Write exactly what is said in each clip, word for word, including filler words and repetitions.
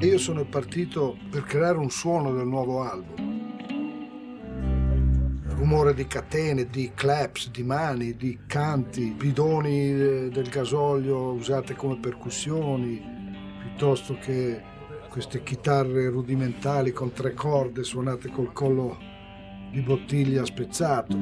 Io sono partito per creare un suono del nuovo album. Rumore di catene, di claps, di mani, di canti, bidoni del gasolio usate come percussioni, piuttosto che queste chitarre rudimentali con tre corde suonate col collo di bottiglia spezzato.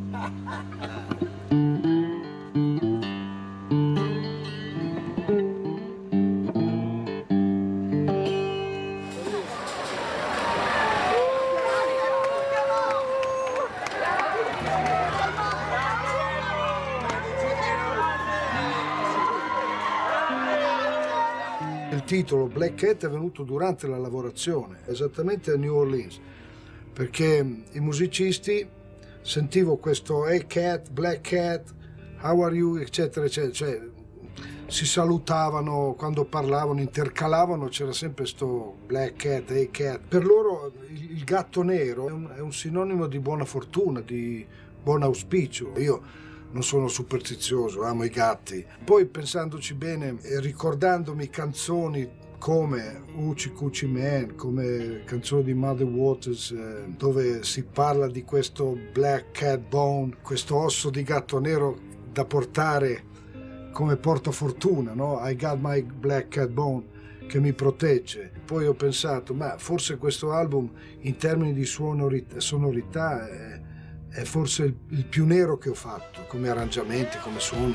Il titolo Black Cat è venuto durante la lavorazione, esattamente a New Orleans, perché i musicisti sentivo questo Hey Cat, Black Cat, how are you, eccetera, eccetera, cioè si salutavano quando parlavano, intercalavano, c'era sempre sto Black Cat, Hey Cat. Per loro il, il gatto nero è un, è un sinonimo di buona fortuna, di buon auspicio. Io non sono superstizioso, amo i gatti. Poi pensandoci bene e ricordandomi canzoni come Hoochie Coochie Man, come canzoni di Muddy Waters, eh, dove si parla di questo Black Cat Bone, questo osso di gatto nero da portare come portafortuna, no? I got my Black Cat Bone che mi protegge. Poi ho pensato, ma forse questo album in termini di sonorità, sonorità è, è forse il, il più nero che ho fatto, come arrangiamenti, come suoni.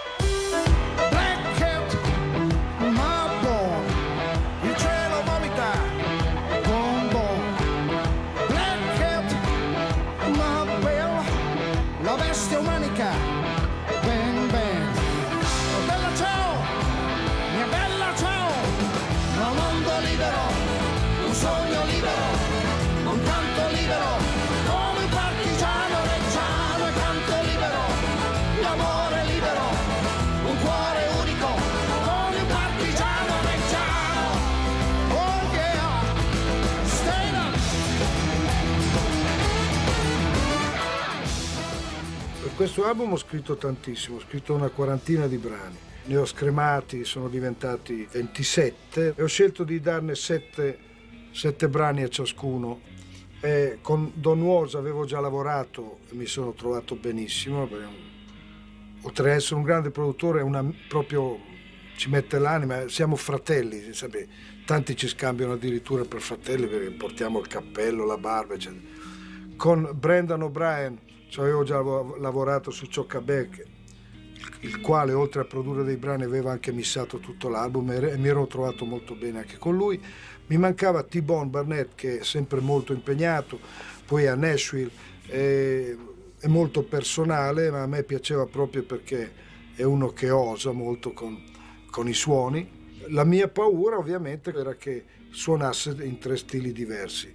Per questo album ho scritto tantissimo, ho scritto una quarantina di brani, ne ho scremati, sono diventati ventisette e ho scelto di darne sette, sette brani a ciascuno. E con Don Was avevo già lavorato e mi sono trovato benissimo, oltre ad essere un grande produttore, una, proprio ci mette l'anima, siamo fratelli, sapete? Tanti ci scambiano addirittura per fratelli perché portiamo il cappello, la barba, eccetera. Con Brendan O'Brien ci avevo già lavorato su Chocabec, il quale oltre a produrre dei brani aveva anche missato tutto l'album e mi ero trovato molto bene anche con lui. Mi mancava T-Bone Barnett, che è sempre molto impegnato, poi a Nashville è, è molto personale, ma a me piaceva proprio perché è uno che osa molto con, con i suoni. La mia paura ovviamente era che suonasse in tre stili diversi.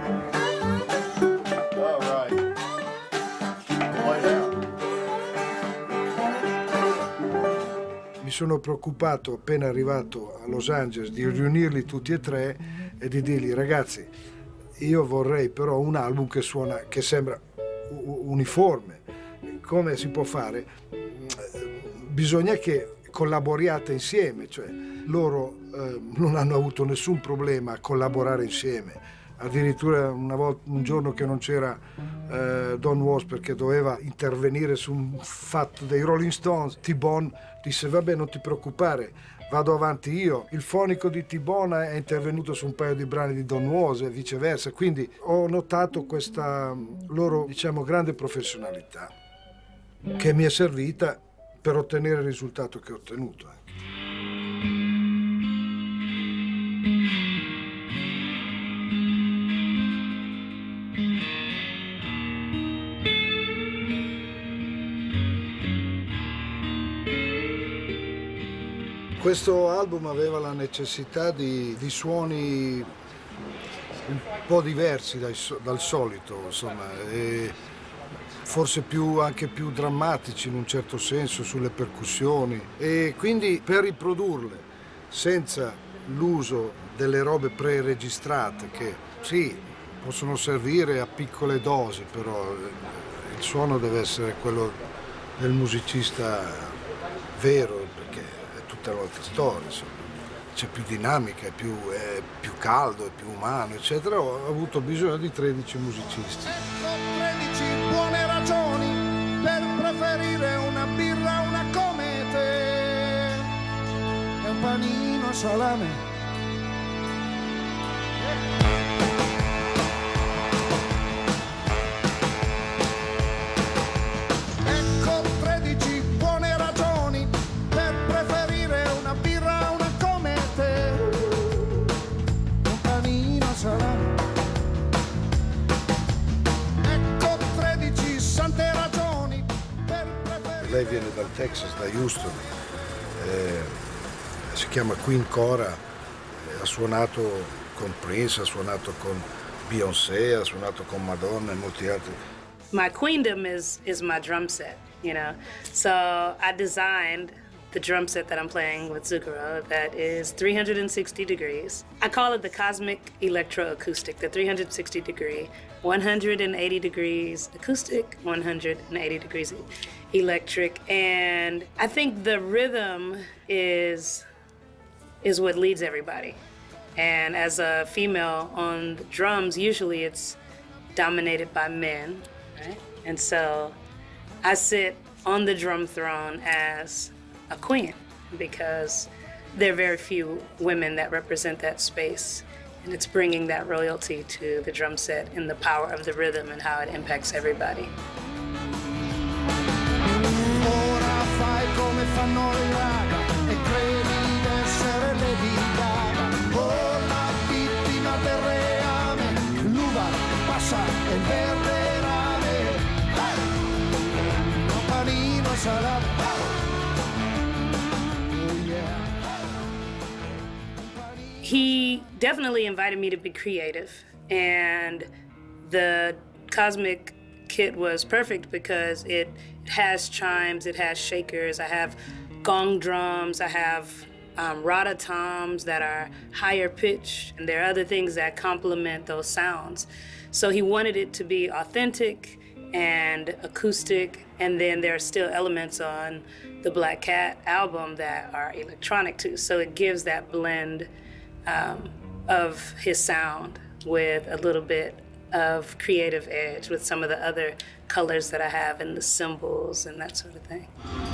Mi sono preoccupato appena arrivato a Los Angeles di riunirli tutti e tre e di dirgli: ragazzi, io vorrei però un album che suona, che sembra uniforme. Come si può fare? Bisogna che collaboriate insieme, cioè loro eh, non hanno avuto nessun problema a collaborare insieme. Addirittura una volta, un giorno che non c'era eh, Don Was perché doveva intervenire su un fatto dei Rolling Stones, T-Bone disse: vabbè, non ti preoccupare, vado avanti io. Il fonico di T-Bone è intervenuto su un paio di brani di Don Was e viceversa, quindi ho notato questa loro, diciamo, grande professionalità che mi è servita per ottenere il risultato che ho ottenuto anche. Questo album aveva la necessità di, di suoni un po' diversi dai, dal solito, insomma, e forse più, anche più drammatici in un certo senso sulle percussioni, e quindi per riprodurle senza l'uso delle robe pre-registrate che sì, possono servire a piccole dosi, però il suono deve essere quello del musicista vero, perché è tutta un'altra storia, insomma. c'è più dinamica, è più, è più caldo, è più umano, eccetera. Ho avuto bisogno di tredici musicisti. Ecco tredici buone ragioni per preferire una birra a una come te e un panino a salame. Lei viene dal Texas, da Houston, eh, si chiama Queen Cora, eh, ha suonato con Prince, ha suonato con Beyoncé, ha suonato con Madonna e molti altri. My queendom is, is my drum set, you know, so I designed the drum set that I'm playing with Zucchero that is three hundred sixty degrees. I call it the Cosmic Electroacoustic, the three hundred sixty degree, one hundred eighty degrees acoustic, one hundred eighty degrees electric. And I think the rhythm is, is what leads everybody. And as a female on the drums, usually it's dominated by men, right? And so I sit on the drum throne as a queen because there are very few women that represent that space, and it's bringing that royalty to the drum set and the power of the rhythm and how it impacts everybody. Ora fai come fanno le raga e credi d'essere Lady Gaga. Con la vittima del reame, l'uva passa e il verde rame. Un panino salame. He definitely invited me to be creative, and the Cosmic kit was perfect because it has chimes, it has shakers, I have gong drums, I have um, rada toms that are higher pitched, and there are other things that complement those sounds. So he wanted it to be authentic and acoustic, and then there are still elements on the Black Cat album that are electronic too, so it gives that blend Um, of his sound with a little bit of creative edge with some of the other colors that I have and the symbols and that sort of thing.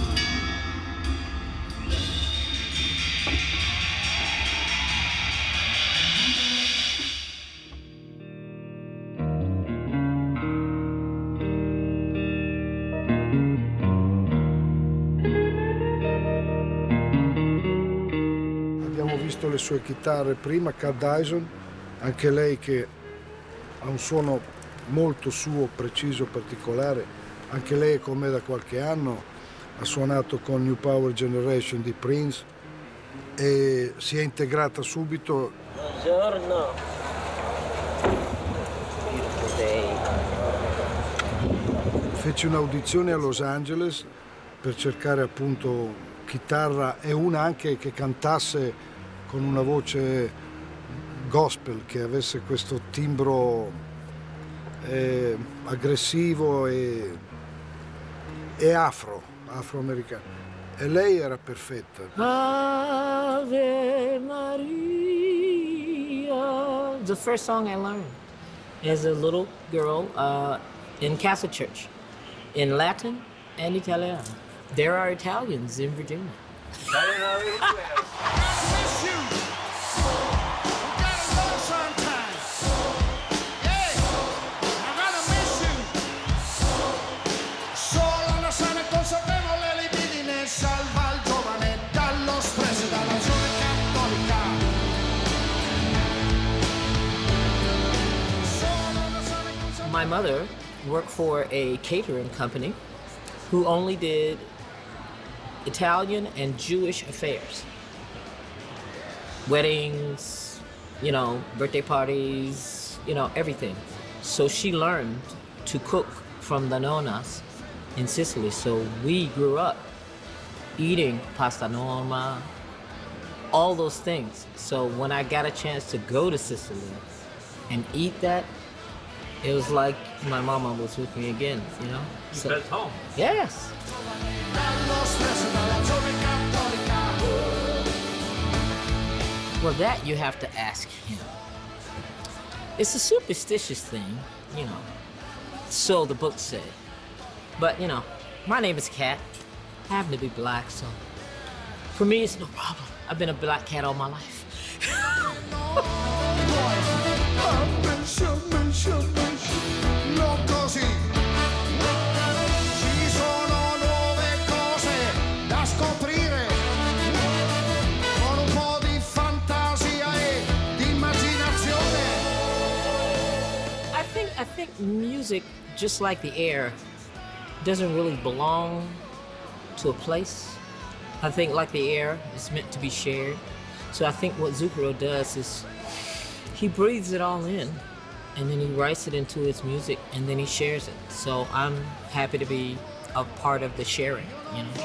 Le sue chitarre prima, Cat Dyson, anche lei che ha un suono molto suo, preciso, particolare, anche lei è con me da qualche anno, ha suonato con New Power Generation di Prince e si è integrata subito. Buongiorno. Fece un'audizione a Los Angeles per cercare appunto chitarra e una anche che cantasse con una voce gospel, che avesse questo timbro eh, aggressivo e, e afro, afroamericano. E lei era perfetta. Ave Maria. The first song I learned as a little girl uh, in Catholic church, in Latin and Italiano. There are Italians in Virginia. My mother worked for a catering company who only did Italian and Jewish affairs. Weddings, you know, birthday parties, you know, everything. So she learned to cook from the nonnas in Sicily. So we grew up eating pasta norma, all those things. So when I got a chance to go to Sicily and eat that, it was like my mama was with me again, you know? You So, felt home. yes. Well, that you have to ask him. It's a superstitious thing, you know. So the book said. But, you know, my name is Cat. I happen to be black, so for me, it's no problem. I've been a black cat all my life. Ci sono nuove cose da scoprire, con un po' di fantasia e di immaginazione. I think, I think music, just like the air, doesn't really belong to a place. I think like the air, it's meant to be shared. So I think what Zucchero does is he breathes it all in and then he writes it into his music and then he shares it. So I'm happy to be a part of the sharing, you know.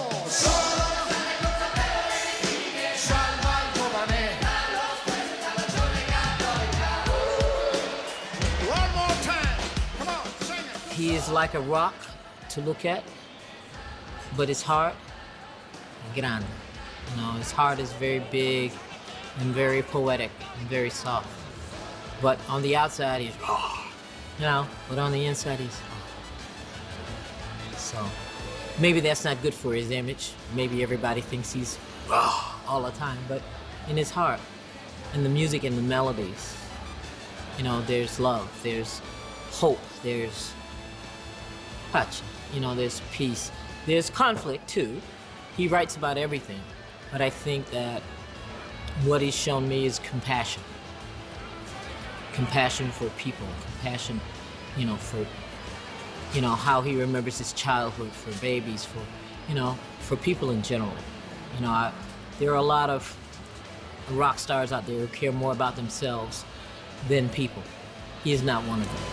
One more time. Come on, sing it. He is like a rock to look at, but his heart, grande. You know, his heart is very big and very poetic and very soft. But on the outside, he's raw, you know, but on the inside, he's raw. So maybe that's not good for his image. Maybe everybody thinks he's raw all the time, but in his heart, in the music and the melodies, you know, there's love, there's hope, there's pace, you know, there's peace. There's conflict, too. He writes about everything, but I think that what he's shown me is compassion. Compassion for people, compassion, you know, for, you know, how he remembers his childhood, for babies, for, you know, for people in general. You know, I, there are a lot of rock stars out there who care more about themselves than people. He is not one of them.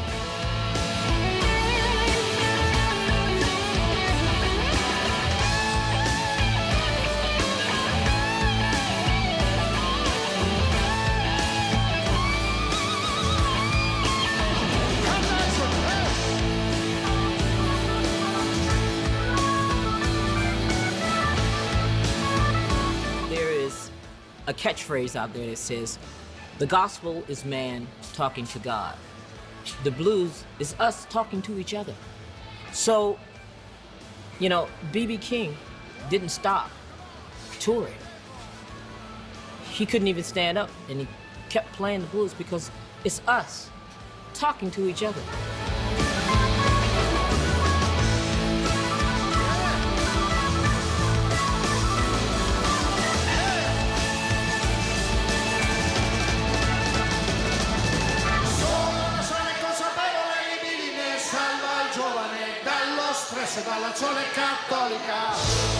A catchphrase out there that says, the gospel is man talking to God. The blues is us talking to each other. So, you know, B B King didn't stop touring. He couldn't even stand up, and he kept playing the blues because it's us talking to each other. Dalla Cione Cattolica.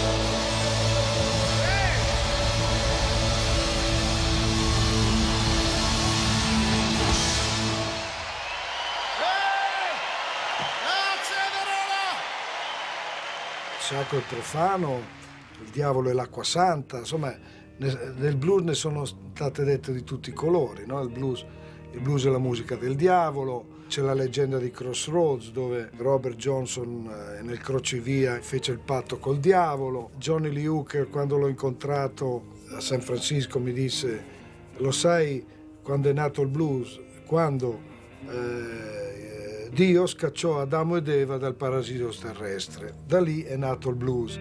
Sacro e profano, il diavolo e l'acqua santa, insomma nel blues ne sono state dette di tutti i colori, no? Il blues, il blues è la musica del diavolo. C'è la leggenda di Crossroads, dove Robert Johnson eh, nel crocevia fece il patto col diavolo. Johnny Lee Hooker, quando l'ho incontrato a San Francisco, mi disse: lo sai quando è nato il blues? Quando eh, Dio scacciò Adamo ed Eva dal paradiso terrestre. Da lì è nato il blues.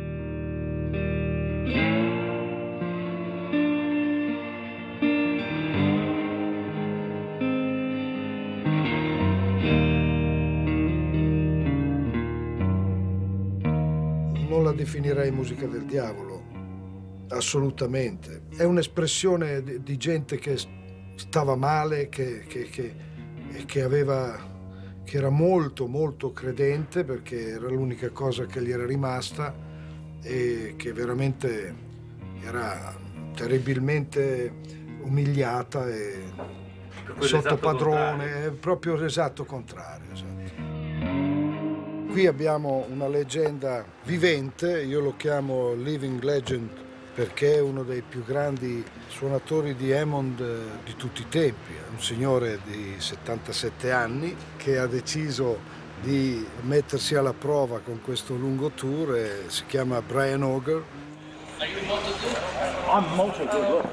Non la definirei musica del diavolo, assolutamente. È un'espressione di, di gente che stava male, che, che, che, che, aveva, che era molto, molto credente, perché era l'unica cosa che gli era rimasta, e che veramente era terribilmente umiliata e sotto padrone, è proprio l'esatto contrario. Esatto. Qui abbiamo una leggenda vivente, io lo chiamo Living Legend perché è uno dei più grandi suonatori di Hammond di tutti i tempi. È un signore di settantasette anni che ha deciso di mettersi alla prova con questo lungo tour e si chiama Brian Auger. I'm molto good, look.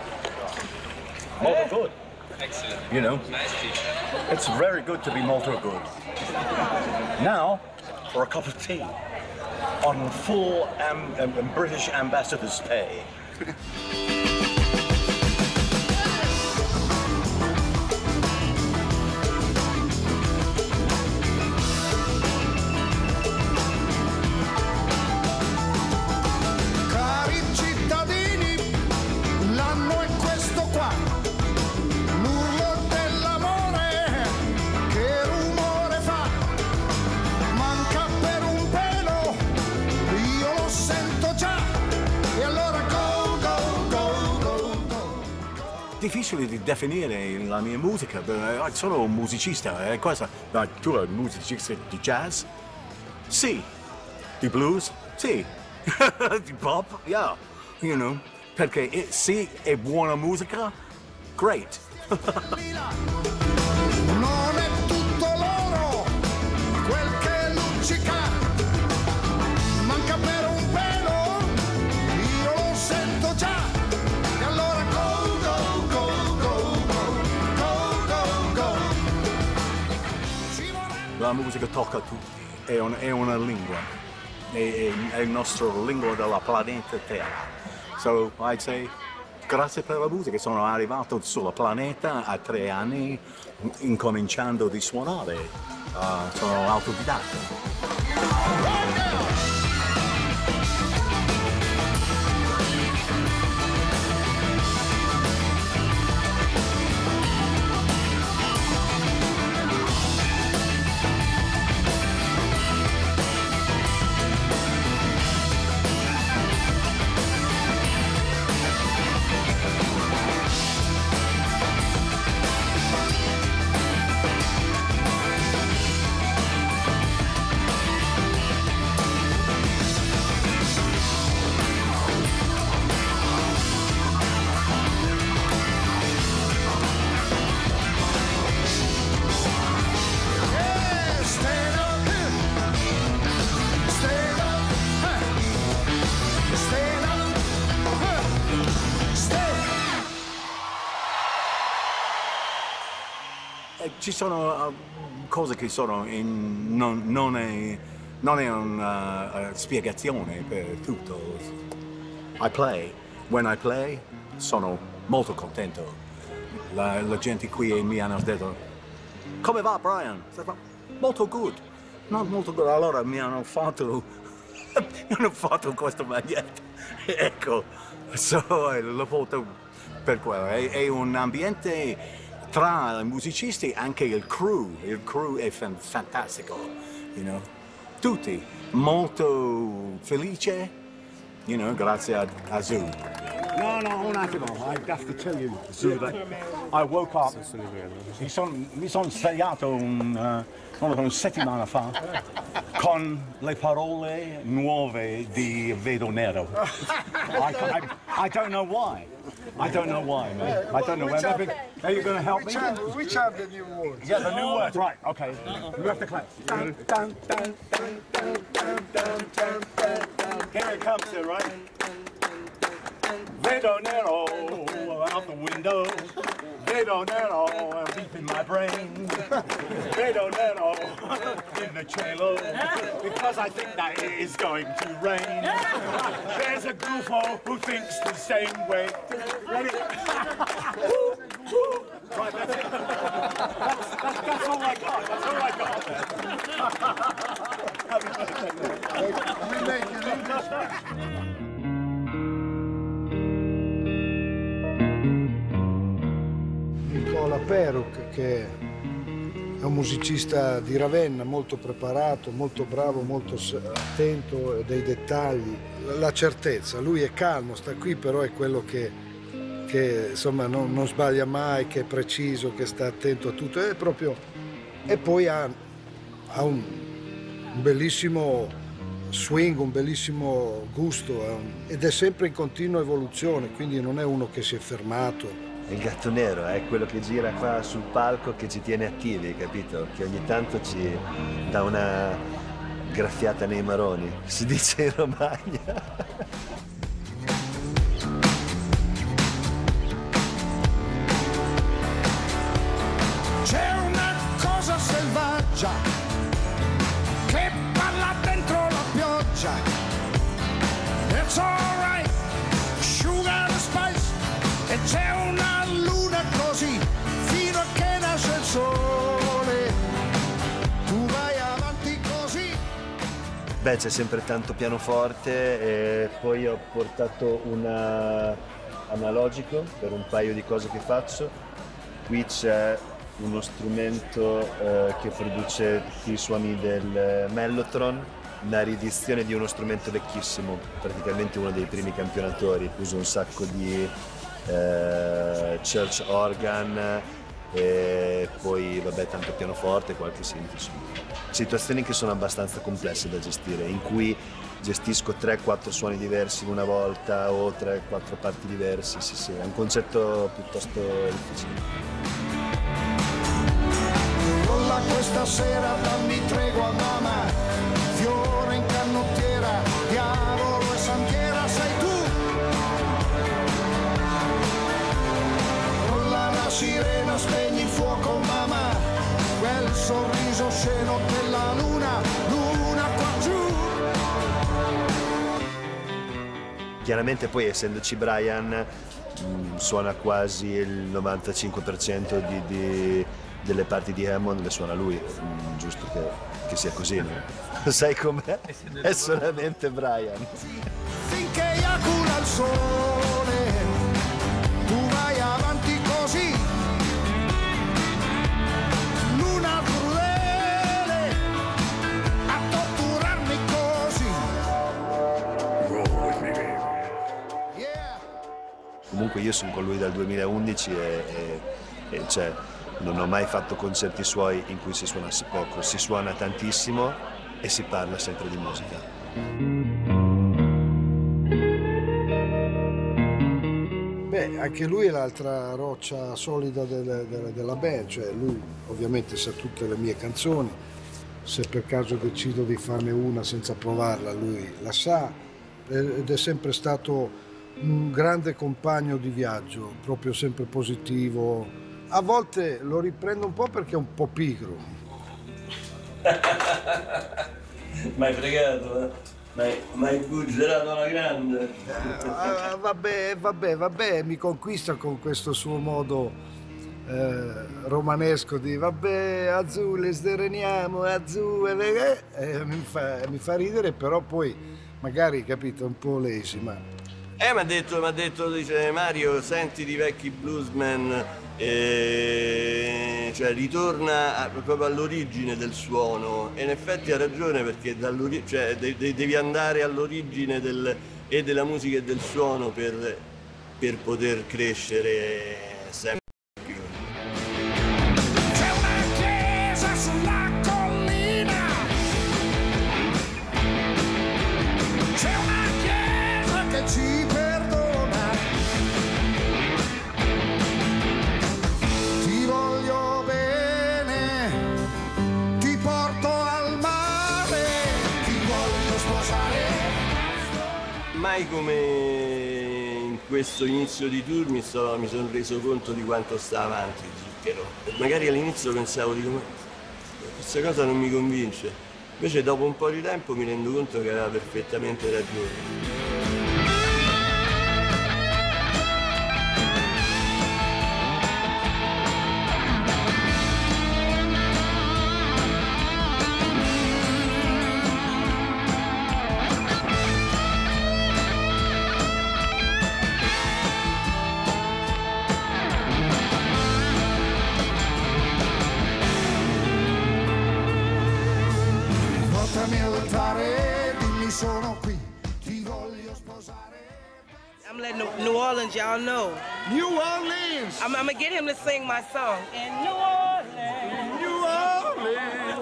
Molto good. Excellent. You know, Nice teacher. it's very good to be molto good. Now, for a cup of tea, on full am um, British ambassador's pay. Cari cittadini, l'anno è questo qua, l'urlo dell'amore, che rumore fa, manca per un pelo, io lo sento già, e allora go, go, go, go, go. Difficile di definire la mia musica, eh, sono un musicista, eh, cosa? Ma tu sei un musicista di jazz? Sì. Di blues? Sì. Di pop? Yeah. You know, perché eh, sì, è buona musica? Great. Non è tutto l'oro quel che luccica, manca per un pelo, io lo sento già, e allora go, go, go, go, go, go, go, go. Ci vorrebbe La musica tocca a tutti, è, un, è una lingua, è, è, è il nostro lingua della pianeta Terra. So, I'd say, grazie per la musica, sono arrivato sulla pianeta a tre anni, incominciando di suonare, uh, sono autodidatta. Ci sono uh, cose che sono in, non, non è, non è una uh, spiegazione per tutto. I play. When I play, sono molto contento. La, la gente qui mi hanno detto, come va Brian? Molto good. Non molto good. Allora mi hanno fatto, mi hanno fatto questa maglietta. Ecco, so, lo porto per quello. È, è un ambiente tra i musicisti, anche il crew, il crew è fan fantastico, you know. Tutti molto felice, you know, grazie a, a Zoo. No, no, un attimo, I have to tell you, Zoo, that I woke up, mi sono son svegliato un, uh, una settimana fa con le parole nuove di Vedo Nero. I, I, I don't know why. I don't know why, man. I don't know why. Maybe, are you going to help Which me? are, which are the new words? Yeah, the new words. Right, okay. You have to clap. Dun, dun, dun, dun, dun, dun, dun, dun, dun, dun. Here it comes, then, right? Vedo Nero out the window. Vedo Nero deep in my brain. Vedo Nero in the cielo because I think that it is going to rain. There's a gufo who thinks the same way. Ready? Woo, woo. Right, that's it. That's, that's, that's all I got. That's all I got. Happy birthday. We make an English. Nicola Peruk, che è un musicista di Ravenna, molto preparato, molto bravo, molto attento dei dettagli, la certezza. Lui è calmo, sta qui, però è quello che, che insomma non, non sbaglia mai, che è preciso, che sta attento a tutto. È proprio... E poi ha, ha un, un bellissimo swing, un bellissimo gusto, un, ed è sempre in continua evoluzione, quindi non è uno che si è fermato. Il gatto nero è quello che gira qua sul palco, che ci tiene attivi, capito? Che ogni tanto ci dà una graffiata nei maroni, si dice in Romagna. pioggia, che balla dentro la pioggia. It's alright, sugar and spice, e c'è una luna così, fino a che nasce il sole, tu vai avanti così. Beh, c'è sempre tanto pianoforte e poi ho portato un analogico per un paio di cose che faccio. Qui c'è uno strumento eh, che produce tutti i suoni del mellotron, una riedizione di uno strumento vecchissimo, praticamente uno dei primi campionatori. Uso un sacco di eh, church organ e poi vabbè tanto pianoforte, qualche synth. Situazioni che sono abbastanza complesse da gestire, in cui gestisco tre quattro suoni diversi in una volta o tre quattro parti diverse. Sì, sì, è un concetto piuttosto difficile. Rolla questa sera, dammi tregua mamma, fiore in canottiera, diavolo e santiera sei tu. Rolla la sirena, spegni il fuoco mamma, quel sorriso sceno della luna, luna qua giù. Chiaramente poi essendoci Brian mh, suona quasi il novantacinque per cento di, di, delle parti di Hammond le suona lui, mh, giusto che, che sia così, no? Sai com'è? È solamente Brian. Finché eiacula il sole, tu vai avanti così. Luna crudele, a torturarmi così. Yeah. Comunque io sono con lui dal duemilaundici e, e, e cioè, non ho mai fatto concerti suoi in cui si suonasse poco, si suona tantissimo e si parla sempre di musica. Beh, anche lui è l'altra roccia solida del, del, della band, cioè lui ovviamente sa tutte le mie canzoni, se per caso decido di farne una senza provarla lui la sa, ed è sempre stato un grande compagno di viaggio, proprio sempre positivo. A volte lo riprendo un po' perché è un po' pigro. Mi hai fregato, eh? Mi hai buggerato alla grande. Ah, vabbè, vabbè, vabbè, mi conquista con questo suo modo eh, romanesco di vabbè, azzurre, sdereniamo, azzurre, eh, eh, mi, fa, mi fa ridere, però poi magari, capito, un po' lazy, ma... Eh, mi ha detto, m'ha detto, dice Mario, senti di vecchi bluesman, eh, cioè ritorna a, proprio all'origine del suono, e in effetti ha ragione, perché cioè, de de devi andare all'origine del, e della musica e del suono per, per poter crescere sempre più. C'è una chiesa sulla collina, c'è una chiesa che ci perdona, ti voglio bene, ti porto al mare, ti voglio sposare. Mai come in questo inizio di tour mi, so, mi sono reso conto di quanto sta avanti Zucchero. Magari all'inizio pensavo, dico, ma questa cosa non mi convince. Invece dopo un po' di tempo mi rendo conto che aveva perfettamente ragione. I'm letting New Orleans, y'all know. New Orleans! I'm, I'm gonna get him to sing my song. In New Orleans, New Orleans!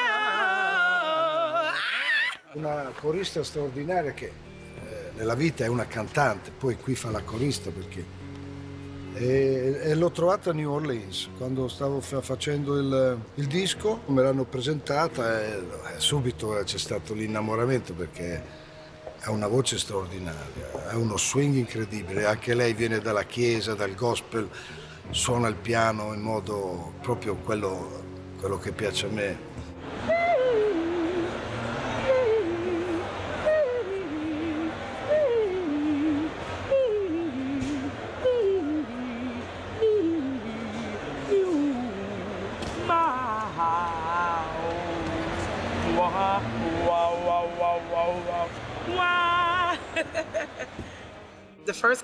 wow. Una corista straordinaria che eh, nella vita è una cantante, poi qui fa la corista perché... E, e l'ho trovata a New Orleans, quando stavo fa facendo il, il disco, me l'hanno presentata e, e subito c'è stato l'innamoramento perché ha una voce straordinaria, ha uno swing incredibile, anche lei viene dalla chiesa, dal gospel, suona il piano in modo proprio quello, quello che piace a me.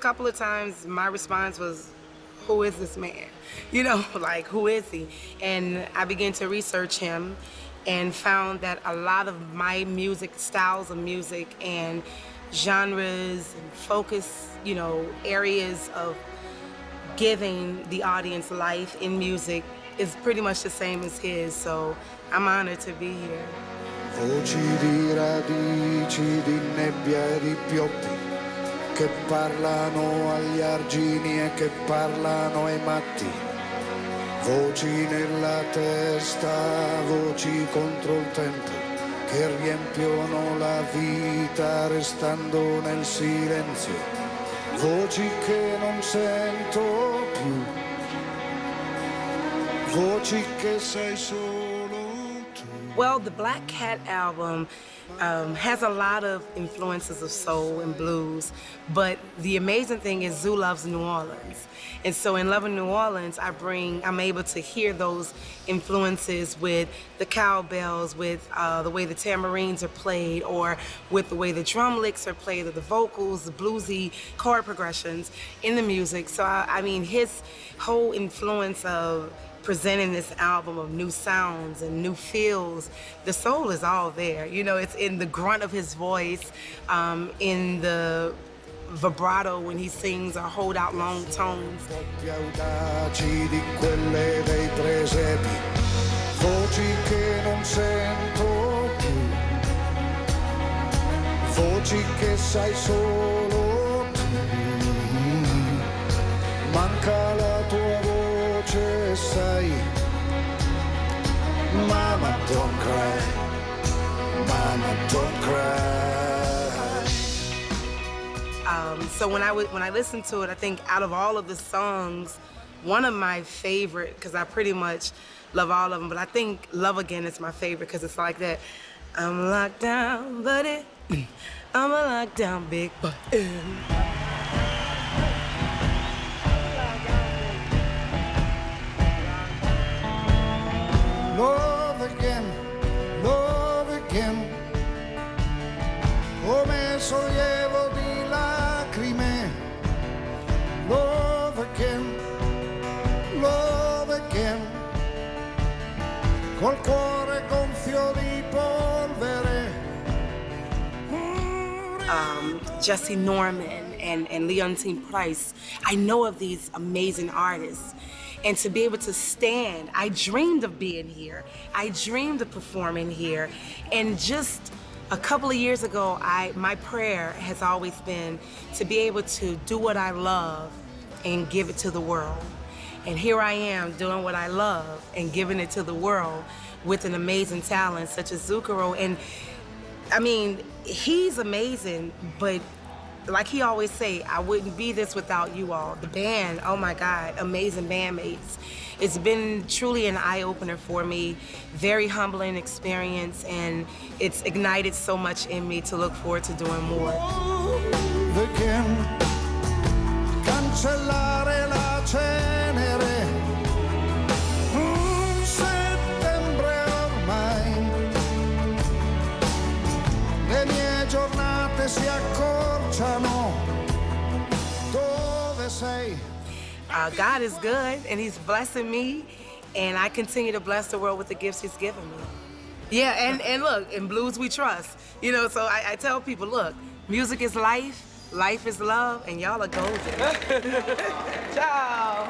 couple of times my response was, who is this man? You know, like, who is he? And I began to research him and found that a lot of my music, styles of music and genres and focus, you know, areas of giving the audience life in music is pretty much the same as his, so I'm honored to be here. Voci di radici, di nebbia e di pioppi, che parlano agli argini e che parlano ai matti. Voci nella testa, voci contro il tempo, che riempiono la vita restando nel silenzio. Voci che non sento più, voci che sei solo. Well, the Black Cat album um, has a lot of influences of soul and blues, but the amazing thing is Zoo loves New Orleans. And so in Loving New Orleans, I bring, I'm able to hear those influences with the cowbells, with uh, the way the tamarines are played, or with the way the drum licks are played, or the vocals, the bluesy chord progressions in the music. So, I, I mean, his whole influence of presenting this album of new sounds and new feels, the soul is all there. You know, it's in the grunt of his voice, um, in the vibrato when he sings or hold out long tones. Audaci di quelle dei presepi, voci che non sento più, voci che sai solo tu. Manca la tua voce, sai. Mama, don't cry. Mama, don't cry. Um, so when I, w when I listen to it, I think out of all of the songs, one of my favorite, because I pretty much love all of them, but I think Love Again is my favorite because it's like that. I'm locked down, but it, I'm a lockdown big butt. Love again, love again, come sollievo di lacrime. Love again, love again, col cuore gonfio di polvere. Um, Jesse Norman and, and Leontine Price, I know of these amazing artists. And to be able to stand, I dreamed of being here. I dreamed of performing here. And just a couple of years ago, I, my prayer has always been to be able to do what I love and give it to the world. And here I am doing what I love and giving it to the world with an amazing talent such as Zucchero. And I mean, he's amazing, but like he always say, I wouldn't be this without you all. The band, oh my God, amazing bandmates. It's been truly an eye-opener for me, very humbling experience, and it's ignited so much in me to look forward to doing more. Again, cancellare la cenere, un settembre ormai, le mie giornate si accorciano, dove sei? Uh, God is good, and he's blessing me, and I continue to bless the world with the gifts he's given me. Yeah, and, and look, in blues we trust. You know, so I, I tell people, look, music is life, life is love, and y'all are golden. Ciao.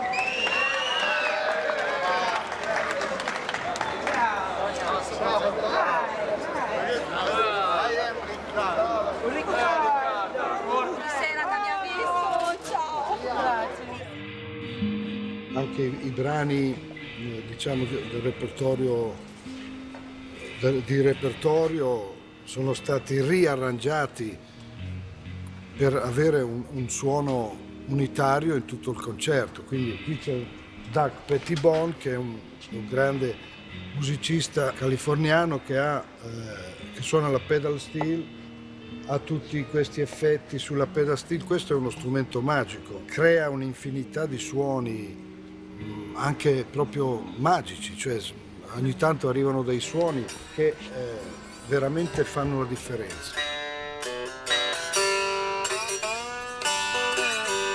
Anche i brani, diciamo, del repertorio, del, di repertorio sono stati riarrangiati per avere un, un suono unitario in tutto il concerto. Quindi qui c'è Doug Pettibone, che è un, un grande musicista californiano che, ha, eh, che suona la pedal steel, ha tutti questi effetti sulla pedal steel. Questo è uno strumento magico, crea un'infinità di suoni anche proprio magici, cioè ogni tanto arrivano dei suoni che eh, veramente fanno la differenza.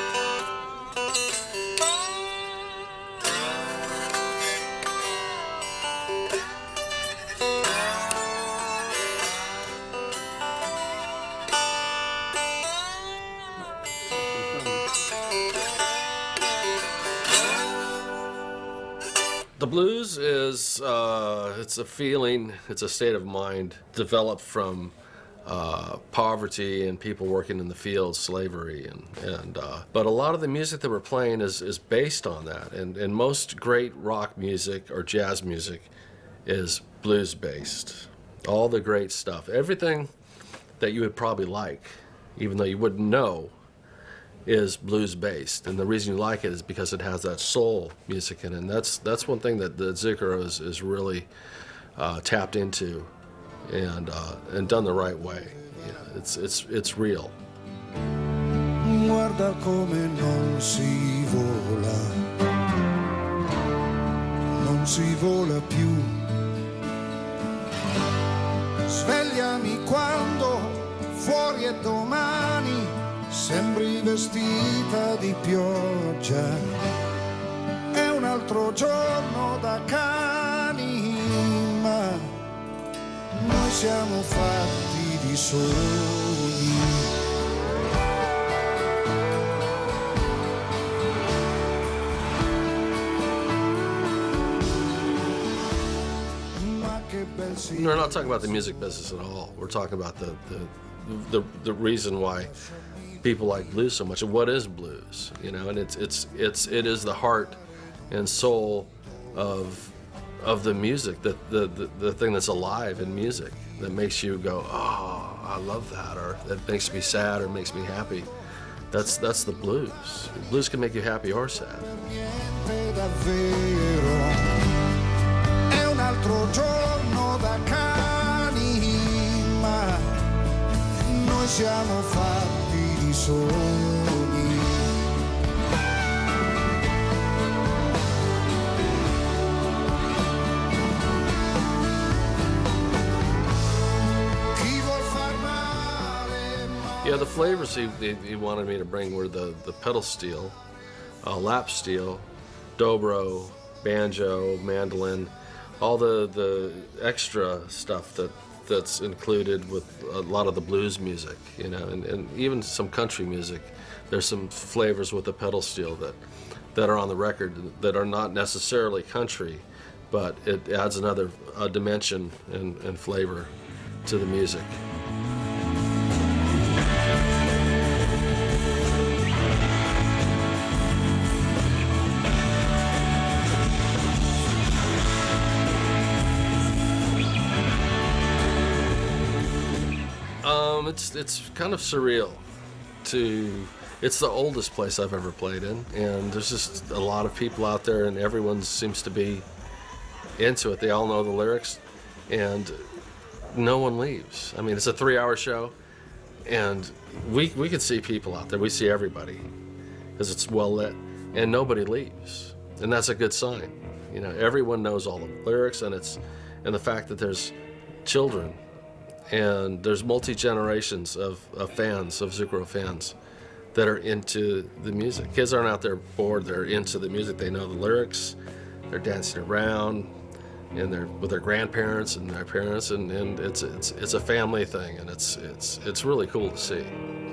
The blues is, uh, it's a feeling, it's a state of mind developed from uh, poverty and people working in the fields, slavery, and, and uh, but a lot of the music that we're playing is, is based on that, and, and most great rock music or jazz music is blues based. All the great stuff, everything that you would probably like, even though you wouldn't know, is blues based, and the reason you like it is because it has that soul music in it, and that's that's one thing that the Zucchero is, is really uh, tapped into and uh, and done the right way. You know, it's it's it's real. Guarda come non si vola, non si vola più. Svegliami quando fuori è domani. Sembri vestita di pioggia, è un altro giorno da cani, ma noi siamo fatti di sogni. Ma che bel We're not talking about the music business at all. We're talking about the the the, the reason why people like blues so much, and what is blues, you know, and it's it's it's it is the heart and soul of of the music, that the, the the thing that's alive in music that makes you go, oh, I love that, or that makes me sad or makes me happy. That's that's the blues. The blues can make you happy or sad. È un altro giorno da cani, ma noi siamo fatti di sogni. Chi vuol far male? Yeah, the flavors he, he, he wanted me to bring were the, the pedal steel, uh, lap steel, dobro, banjo, mandolin, all the, the extra stuff that that's included with a lot of the blues music, you know, and, and even some country music. There's some flavors with the pedal steel that that are on the record that are not necessarily country, but it adds another a dimension and, and flavor to the music. Um, it's it's kind of surreal to, it's the oldest place I've ever played in, and there's just a lot of people out there, and everyone seems to be into it. They all know the lyrics, and no one leaves. I mean, it's a three-hour show, and we we can see people out there. We see everybody because it's well lit, and nobody leaves, and that's a good sign. You know, everyone knows all the lyrics, and it's and the fact that there's children. And there's multi-generations of, of fans, of Zucchero fans, that are into the music. Kids aren't out there bored, they're into the music, they know the lyrics, they're dancing around, and they're with their grandparents and their parents, and, and it's, it's, it's a family thing, and it's, it's, it's really cool to see.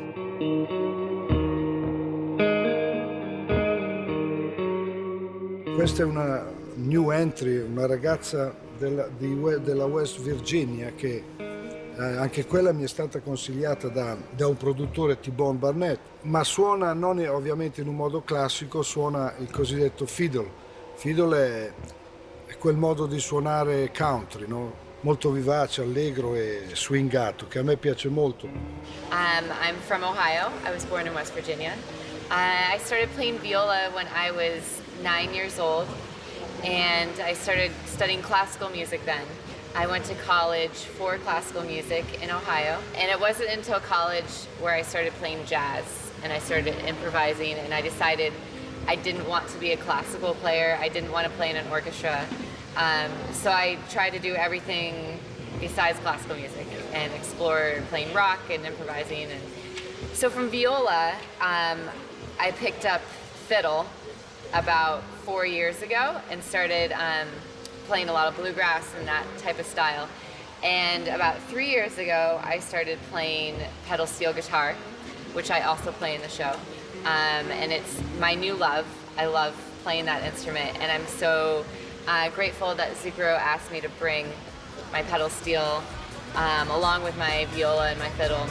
Questa è una new entry, una ragazza della, di, della West Virginia che Eh, anche quella mi è stata consigliata da, da un produttore, T-Bone Barnett, ma suona non è, ovviamente in un modo classico, suona il cosiddetto fiddle. Fiddle è, è quel modo di suonare country, no? Molto vivace, allegro e swingato, che a me piace molto. Um, I'm from Ohio. I was born in West Virginia. Uh, I started playing viola when I was nine years old, and I started studying classical music then. I went to college for classical music in Ohio, and it wasn't until college where I started playing jazz and I started improvising, and I decided I didn't want to be a classical player. I didn't want to play in an orchestra. Um, so I tried to do everything besides classical music and explore playing rock and improvising. And so from viola, um, I picked up fiddle about four years ago and started um, playing a lot of bluegrass and that type of style. And about three years ago, I started playing pedal steel guitar, which I also play in the show. Um, and it's my new love. I love playing that instrument, and I'm so Uh, grateful that Zucchero asked me to bring my pedal steel um, along with my viola and my fiddle.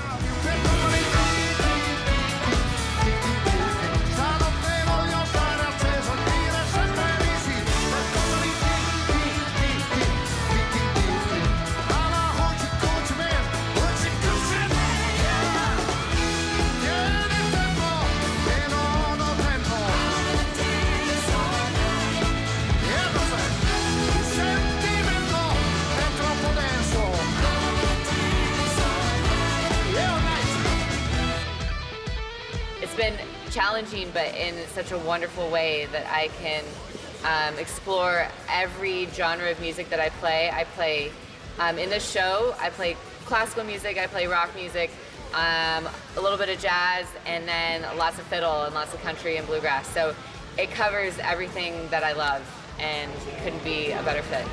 It's been challenging, but in such a wonderful way that I can um, explore every genre of music that I play. I play, um, in this show, I play classical music, I play rock music, um, a little bit of jazz, and then lots of fiddle and lots of country and bluegrass. So it covers everything that I love, and couldn't be a better fit.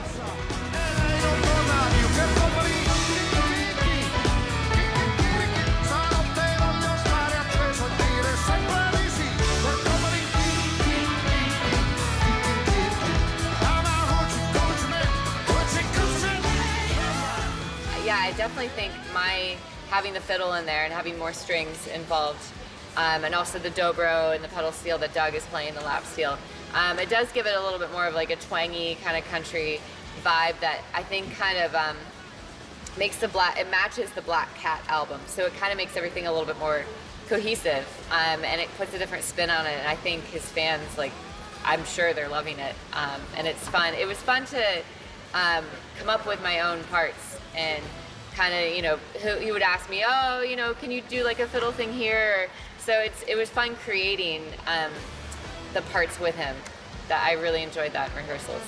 Yeah, I definitely think my having the fiddle in there and having more strings involved, um, and also the dobro and the pedal steel that Doug is playing, the lap steel, um, it does give it a little bit more of like a twangy kind of country vibe that I think kind of um, makes the black, it matches the Black Cat album, so it kind of makes everything a little bit more cohesive, um, and it puts a different spin on it, and I think his fans, like, I'm sure they're loving it, um, and it's fun. It was fun to um, come up with my own parts and kind of, you know, he, he would ask me, oh, you know, can you do like a fiddle thing here? So it's it was fun creating um, the parts with him. That I really enjoyed that in rehearsals.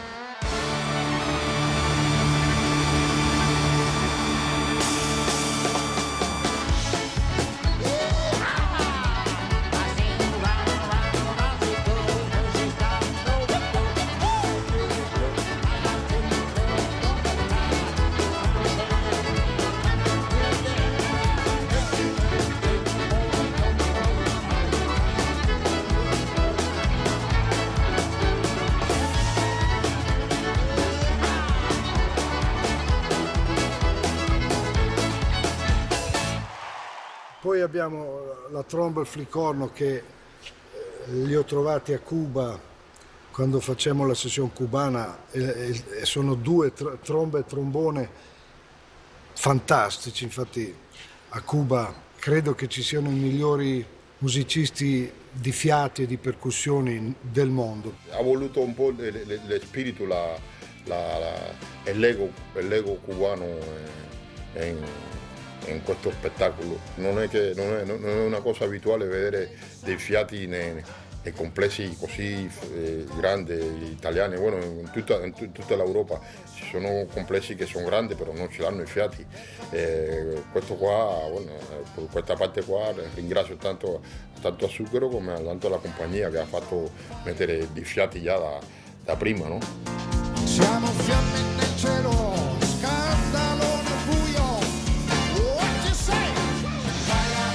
Poi abbiamo la tromba e il flicorno che li ho trovati a Cuba quando facciamo la sessione cubana e, e sono due tr trombe e trombone fantastici. Infatti a Cuba credo che ci siano i migliori musicisti di fiati e di percussioni del mondo. Ha voluto un po' lo spirito, la, la, la, l'ego, l'ego cubano in, in questo spettacolo. Non è, che, non, è, non è una cosa abituale vedere dei fiati nei, nei complessi così eh, grandi italiani. Bueno, in tutta, in tutta l'Europa ci sono complessi che sono grandi però non ce l'hanno i fiati. Eh, questo qua, bueno, per questa parte qua ringrazio tanto, tanto a Zucchero come tanto alla compagnia che ha fatto mettere dei fiati già da, da prima, no? Siamo fiamme nel cielo, scandalo nel buio. What you say? Baila,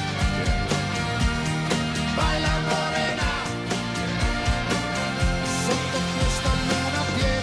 baila morena, sotto questa luna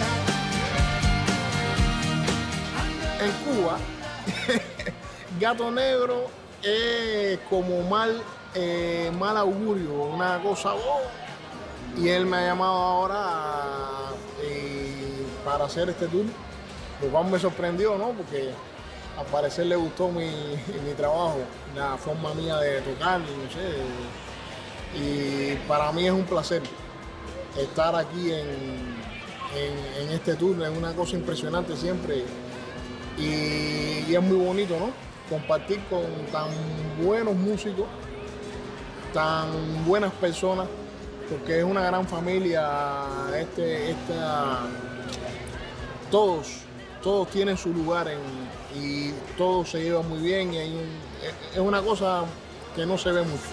piena. En Cuba, Gato Negro es como mal, eh, mal augurio, una cosa. Oh, y él me ha llamado ahora eh, para hacer este tour, lo cual me sorprendió, ¿no? Porque al parecer le gustó mi, mi trabajo, la forma mía de tocar, no sé. Y para mí es un placer estar aquí en, en, en este tour, es una cosa impresionante siempre. Y, y es muy bonito, ¿no? Compartir con tan buenos músicos, tan buenas personas, porque es una gran familia. Este, esta, todos, todos tienen su lugar en, y todos se llevan muy bien. Y hay un, es una cosa que no se ve mucho.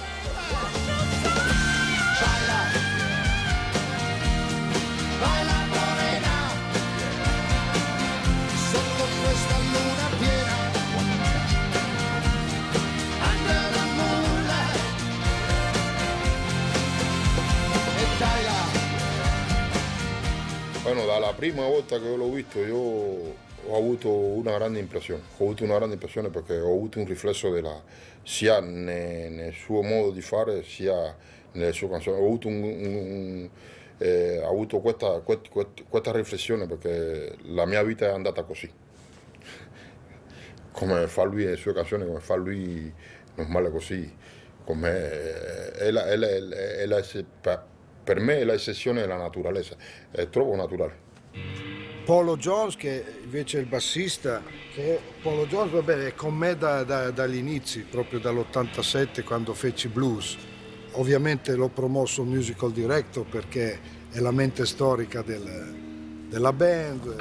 Bueno, dalla prima volta che l'ho visto io ho avuto una grande impressione, ho avuto una grande impressione perché ho avuto un riflesso della, sia ne, nel suo modo di fare sia nelle sue canzoni, ho avuto, un, un, un, eh, ho avuto questa, questa, questa riflessione perché la mia vita è andata così, come fa lui nelle sue canzoni, come fa lui normale così, come è la, è la, è la, è la, per me è l'eccezione della naturalezza, è troppo naturale. Polo Jones, che invece è il bassista, che Polo Jones vabbè, è con me da, da, dagli inizi, proprio dall'ottantasette quando feci blues. Ovviamente l'ho promosso musical director perché è la mente storica del, della band.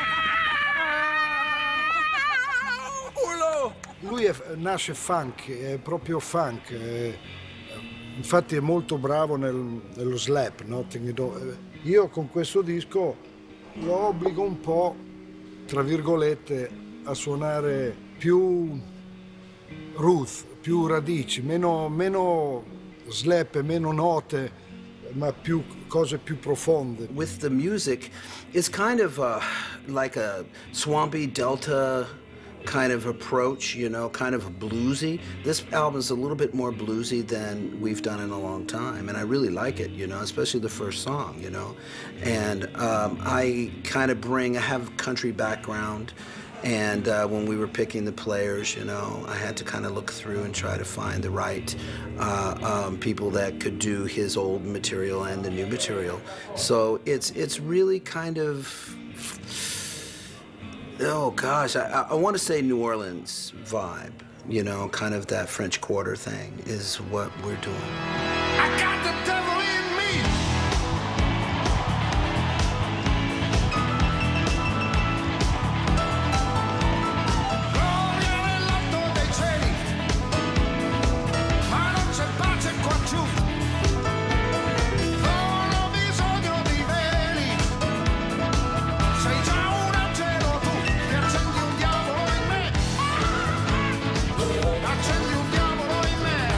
Lui è, nasce funk, è proprio funk, è, infatti è molto bravo nel, nello slap. No? Io con questo disco lo obbligo un po', tra virgolette, a suonare più roots, più radici, meno, meno slap, meno note, ma più cose più profonde. With the music, it's kind of uh, like a swampy delta kind of approach, you know, kind of bluesy. This album's a little bit more bluesy than we've done in a long time, and I really like it, you know, especially the first song, you know. And um, I kind of bring, I have country background, and uh, when we were picking the players, you know, I had to kind of look through and try to find the right uh, um, people that could do his old material and the new material. So it's, it's really kind of, oh gosh, I, I want to say New Orleans vibe, you know, kind of that French Quarter thing is what we're doing. I got the devil in me. Gloria nell'alto dei cieli, ma non c'è pace qua giù. Non ho bisogno di veli, sei già un angelo tu. Accendi un diavolo in me, accendi un diavolo in me,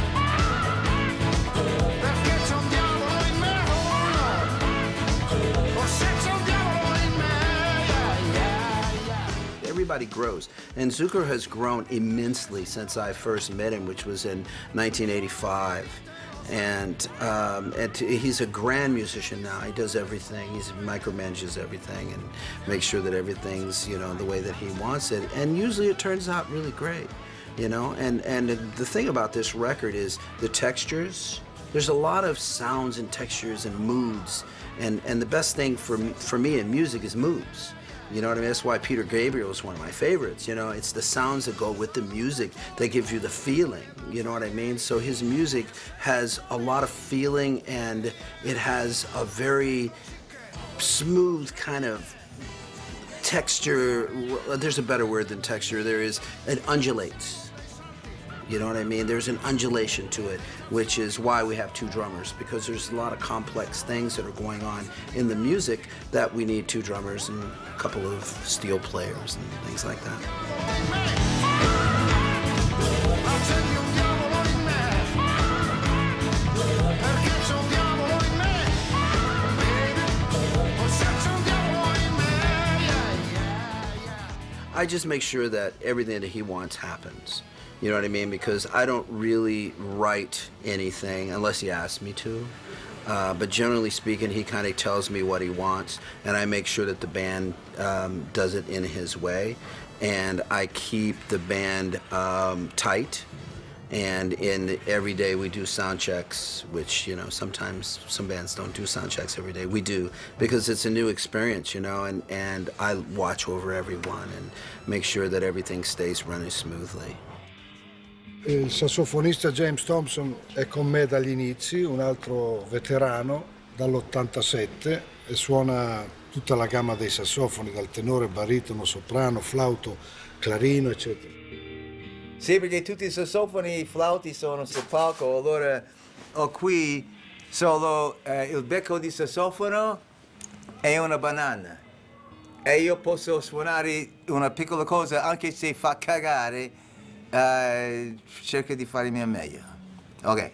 perché c'è un diavolo in me, oh no, o se c'è un diavolo in me, yeah, yeah, yeah. Everybody grows, and Zucker has grown immensely since I first met him, which was in nineteen eighty-five. And, um, and he's a grand musician now. He does everything. He micromanages everything and makes sure that everything's, you know, the way that he wants it. And usually it turns out really great, you know. And, and the thing about this record is the textures. There's a lot of sounds and textures and moods. And, and the best thing for me, for me in music is moods. You know what I mean? That's why Peter Gabriel is one of my favorites. You know, it's the sounds that go with the music that give you the feeling. You know what I mean? So his music has a lot of feeling, and it has a very smooth kind of texture. There's a better word than texture. There is, it undulates. You know what I mean? There's an undulation to it, which is why we have two drummers, because there's a lot of complex things that are going on in the music that we need two drummers and a couple of steel players and things like that. I just make sure that everything that he wants happens. You know what I mean? Because I don't really write anything unless he asks me to. Uh, but generally speaking, he kind of tells me what he wants, and I make sure that the band um, does it in his way. And I keep the band um, tight. And in every day we do sound checks, which, you know, sometimes some bands don't do sound checks every day. We do, because it's a new experience, you know, and, and I watch over everyone and make sure that everything stays running smoothly. Il sassofonista James Thompson è con me dagli inizi, un altro veterano dall'ottantasette, e suona tutta la gamma dei sassofoni, dal tenore, baritono, soprano, flauto, clarino, eccetera. Sì, perché tutti i sassofoni, i flauti sono sul palco, allora ho qui solo eh, il becco di sassofono e una banana. E io posso suonare una piccola cosa, anche se fa cagare, eh, cerco di fare il mio meglio. Ok.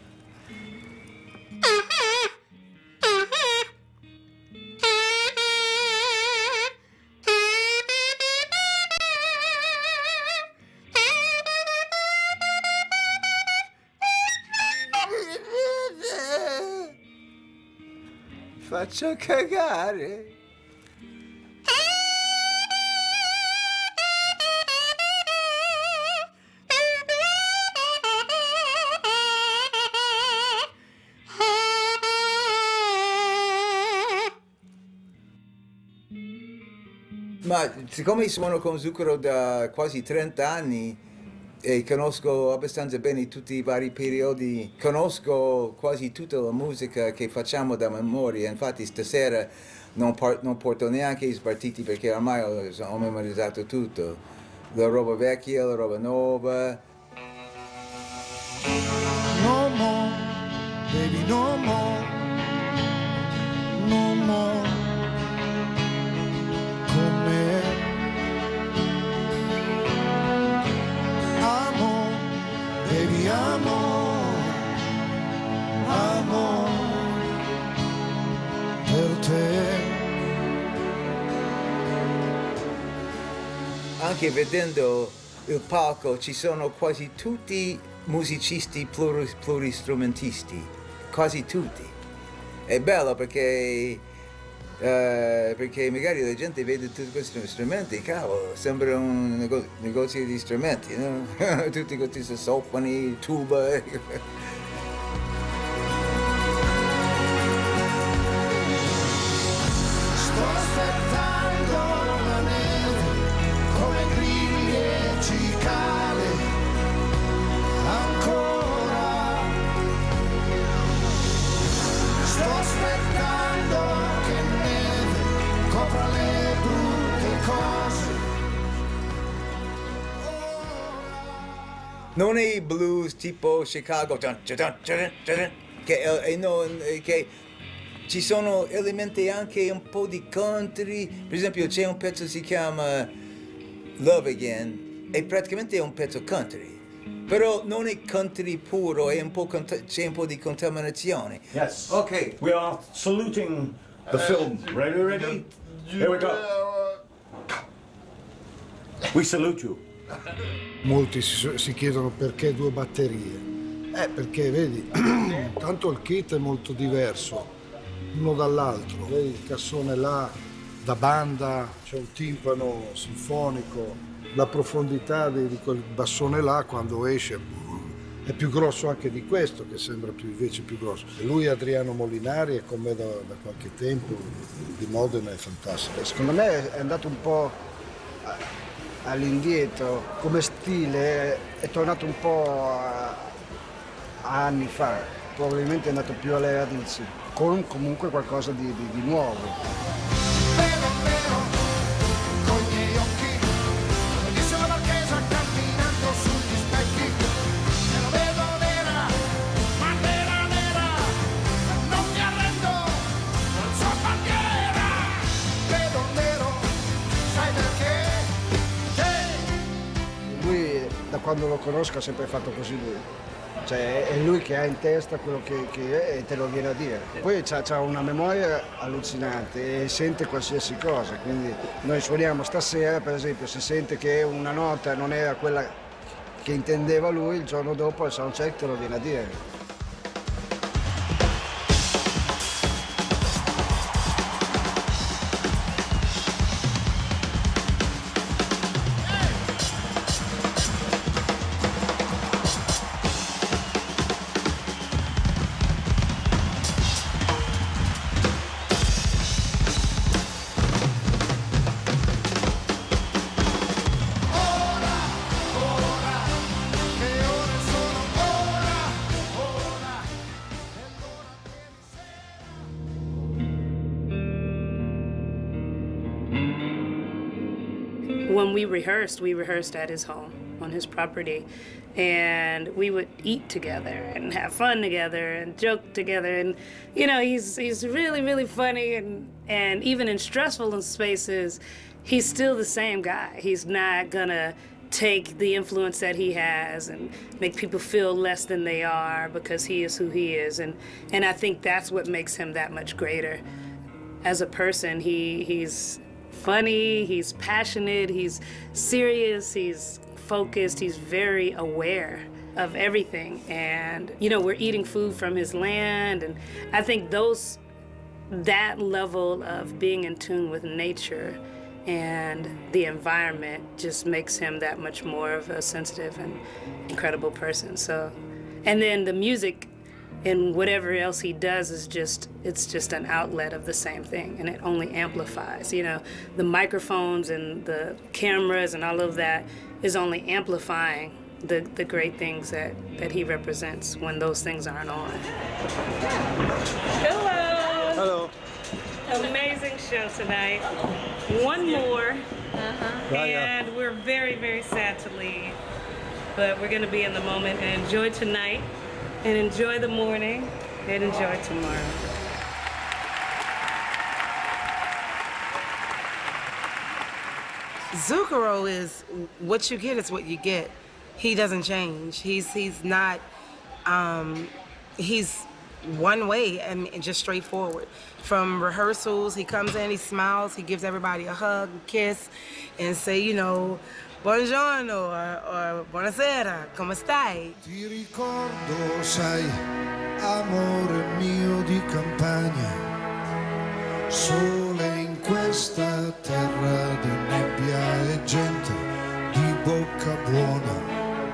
faccio cagare. Ma siccome suono con Zucchero da quasi trenta anni e conosco abbastanza bene tutti i vari periodi, conosco quasi tutta la musica che facciamo da memoria, infatti stasera non, non porto neanche i spartiti perché ormai ho, ho memorizzato tutto, la roba vecchia, la roba nuova. No more, baby, no more, no more. Amo, baby, amo, amo per te. Anche vedendo il palco ci sono quasi tutti musicisti pluri, pluristrumentisti, quasi tutti. È bello perché Uh, perché magari la gente vede tutti questi strumenti, cavolo, sembra un nego negozio di strumenti, no? Tutti questi sassofoni, tuba. Sto aspettando la neve come grilli e cicale ancora. Sto aspettando copra le brutte cose. Non è il blues tipo Chicago, che, eh, non, che ci sono elementi anche un po' di country. Per esempio c'è un pezzo che si chiama Love Again, e praticamente è un pezzo country. Però non è country puro, è un po' c'è un po' di contaminazione. Yes. Okay. We are saluting the film. Ready, ready? Here we go. We salute you. Molti si, si chiedono perché due batterie. Eh, perché vedi, tanto il kit è molto diverso uno dall'altro. Vedi il cassone là, da banda, c'è un timpano sinfonico, la profondità di, di quel bassone là quando esce è più grosso anche di questo, che sembra più, invece più grosso. E lui, Adriano Molinari, è con me da, da qualche tempo, di Modena, è fantastico. Secondo me è andato un po' all'indietro, come stile è tornato un po' a, a anni fa, probabilmente è andato più alle radici, con comunque qualcosa di, di, di nuovo. Quando lo conosco ha sempre fatto così lui, cioè è lui che ha in testa quello che, che è e te lo viene a dire. Poi ha una memoria allucinante e sente qualsiasi cosa, quindi noi suoniamo stasera, per esempio, se sente che una nota non era quella che intendeva lui, il giorno dopo al soundcheck te lo viene a dire. When we rehearsed, we rehearsed at his home, on his property, and we would eat together and have fun together and joke together. And you know, he's he's really really funny, and and even in stressful spaces, he's still the same guy. He's not gonna take the influence that he has and make people feel less than they are because he is who he is. And and I think that's what makes him that much greater as a person. He he's funny, he's passionate, he's serious, he's focused, he's very aware of everything. And, you know, we're eating food from his land, and I think those that level of being in tune with nature and the environment just makes him that much more of a sensitive and incredible person. So, and then the music and whatever else he does is just, it's just an outlet of the same thing, and it only amplifies. You know, the microphones and the cameras and all of that is only amplifying the, the great things that, that he represents when those things aren't on. Hello. Hello. Amazing show tonight. One more, uh-huh. and we're very, very sad to leave. But we're gonna be in the moment and enjoy tonight, and enjoy the morning, and enjoy tomorrow. Zucchero is, what you get is what you get. He doesn't change. He's he's not, um, he's one way and just straightforward. From rehearsals, he comes in, he smiles, he gives everybody a hug, a kiss, and say, you know, buongiorno or, or buonasera, come stai? Ti ricordo, sai, amore mio di campagna, sole in questa terra di nebbia e gente di bocca buona.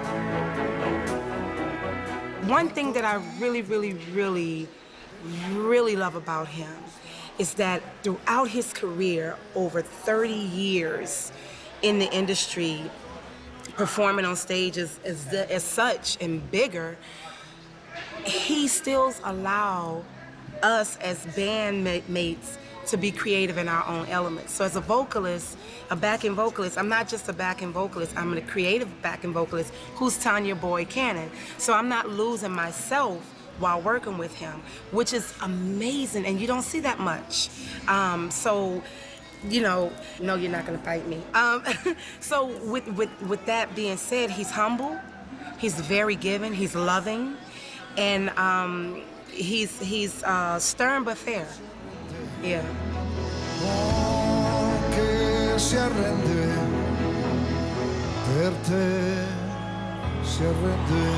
One thing that I really, really, really, really love about him is that throughout his career, over thirty years in the industry, performing on stages as, as, as such and bigger, he still allows us as bandmates to be creative in our own elements. So as a vocalist, a backing vocalist, I'm not just a backing vocalist, I'm a creative backing vocalist who's Tanya Boyd Cannon. So I'm not losing myself while working with him, which is amazing, and you don't see that much. Um, so, you know, no, you're not gonna fight me. Um, so with, with, with that being said, he's humble, he's very giving, he's loving, and um, he's, he's uh, stern but fair. Yeah. Oh, che si arrende, per te si arrende.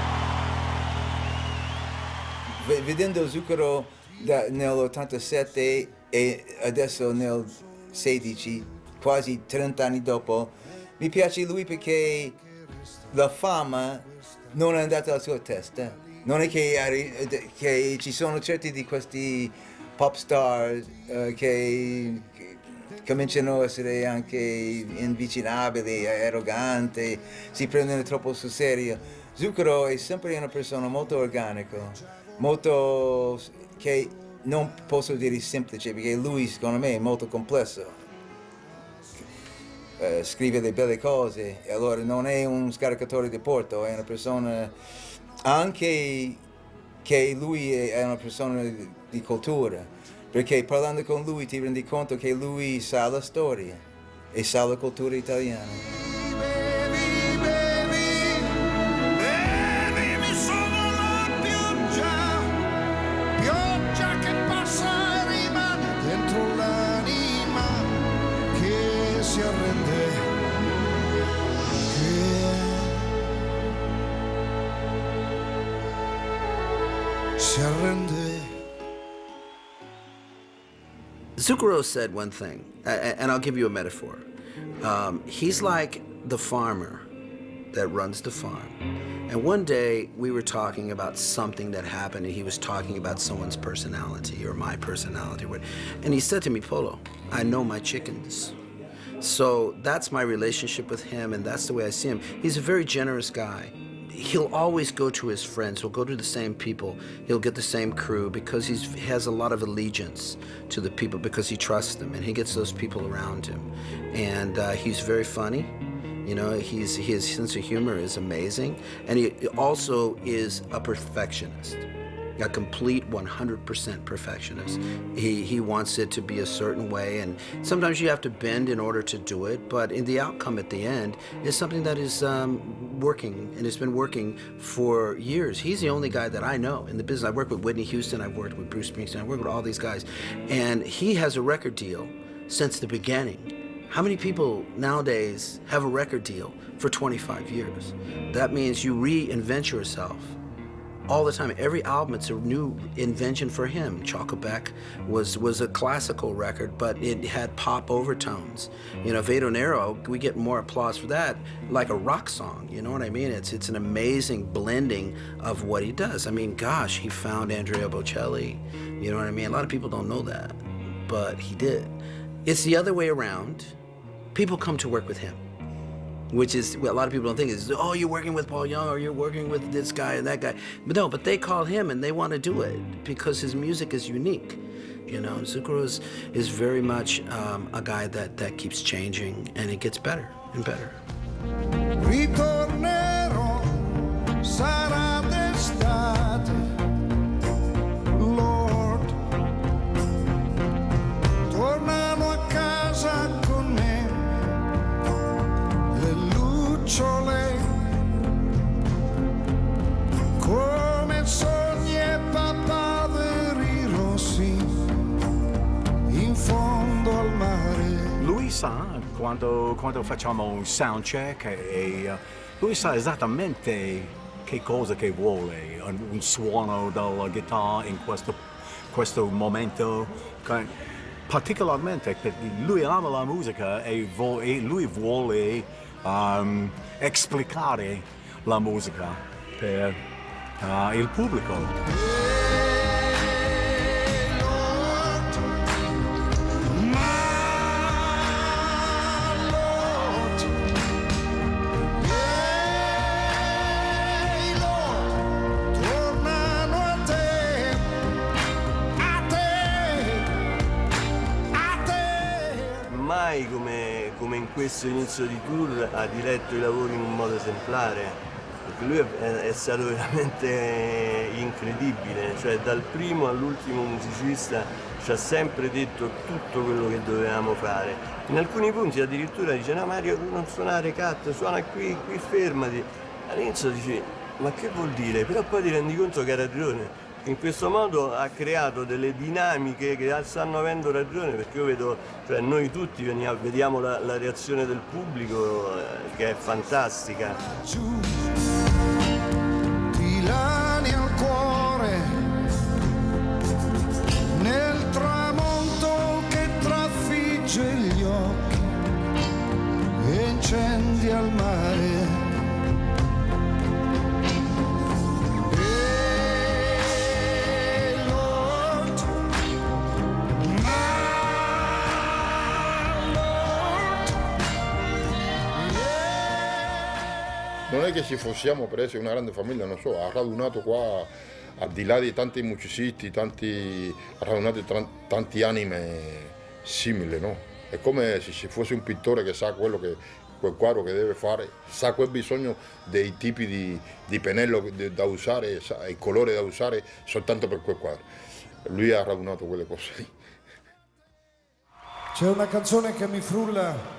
Vedendo Zucchero da, nell'ottantasette e adesso nel sedici, quasi trenta anni dopo, mi piace lui perché la fama non è andata alla sua testa. Non è che, che ci sono certi di questi pop star uh, che, che cominciano a essere anche invicinabili, arroganti, si prendono troppo sul serio. Zucchero è sempre una persona molto organica, molto, che non posso dire semplice, perché lui secondo me è molto complesso. Uh, scrive le belle cose, e allora non è un scaricatore di porto, è una persona anche che lui è una persona di cultura, perché parlando con lui ti rendi conto che lui sa la storia e sa la cultura italiana. Si arrende, che si arrende. Zucchero said one thing, and I'll give you a metaphor. Um, he's like the farmer that runs the farm. And one day we were talking about something that happened, and he was talking about someone's personality or my personality. And he said to me, Polo, I know my chickens. So that's my relationship with him, and that's the way I see him. He's a very generous guy. He'll always go to his friends. He'll go to the same people. He'll get the same crew because he's, he has a lot of allegiance to the people because he trusts them, and he gets those people around him. And uh, he's very funny. You know, he's, his sense of humor is amazing. And he also is a perfectionist. A complete one hundred percent perfectionist. He, he wants it to be a certain way, and sometimes you have to bend in order to do it, but in the outcome at the end is something that is um, working, and it's been working for years. He's the only guy that I know in the business. I've worked with Whitney Houston, I've worked with Bruce Springsteen, I've worked with all these guys, and he has a record deal since the beginning. How many people nowadays have a record deal for twenty-five years? That means you reinvent yourself all the time. Every album, it's a new invention for him. Chocoback was was a classical record, but it had pop overtones. You know, Vado Nero, we get more applause for that, like a rock song. You know what I mean? It's it's an amazing blending of what he does. I mean, gosh, he found Andrea Bocelli. You know what I mean? A lot of people don't know that, but he did. It's the other way around. People come to work with him, which is what a lot of people don't think is, oh, you're working with Paul Young or you're working with this guy and that guy. But no, but they call him and they want to do it because his music is unique. You know, Zucchero is, is very much um, a guy that, that keeps changing and it gets better and better. Ritornerò, sarà d'estate, Lord, tornano a casa con me, le lucciole, come sogni e papaveri rossi, in fondo al mare. Lui sa, quando, quando facciamo un soundcheck, e, uh, lui sa esattamente che cosa che vuole, un, un suono della chitarra in questo, questo momento. Particolarmente perché lui ama la musica e, vo e lui vuole um, esplicare la musica per uh, il pubblico. Mai come, come in questo inizio di tour ha diretto i lavori in un modo esemplare, perché lui è, è stato veramente incredibile, cioè dal primo all'ultimo musicista ci ha sempre detto tutto quello che dovevamo fare. In alcuni punti addirittura dice no Mario, non suonare cat, suona qui, qui fermati. All'inizio dici ma che vuol dire? Però poi ti rendi conto che ha ragione. In questo modo ha creato delle dinamiche che stanno avendo ragione, perché io vedo, cioè noi tutti veniamo, vediamo la, la reazione del pubblico eh, che è fantastica. Ti lani al cuore nel tramonto che trafigge gli occhi e incendi al mare. Non è che ci fossimo presi una grande famiglia, non so, ha radunato qua, al di là di tanti musicisti, tanti, ha radunato tanti anime simili, no? È come se ci fosse un pittore che sa quello che, quel quadro che deve fare, sa quel bisogno dei tipi di, di pennello da usare, sa il colore da usare soltanto per quel quadro. Lui ha radunato quelle cose lì. C'è una canzone che mi frulla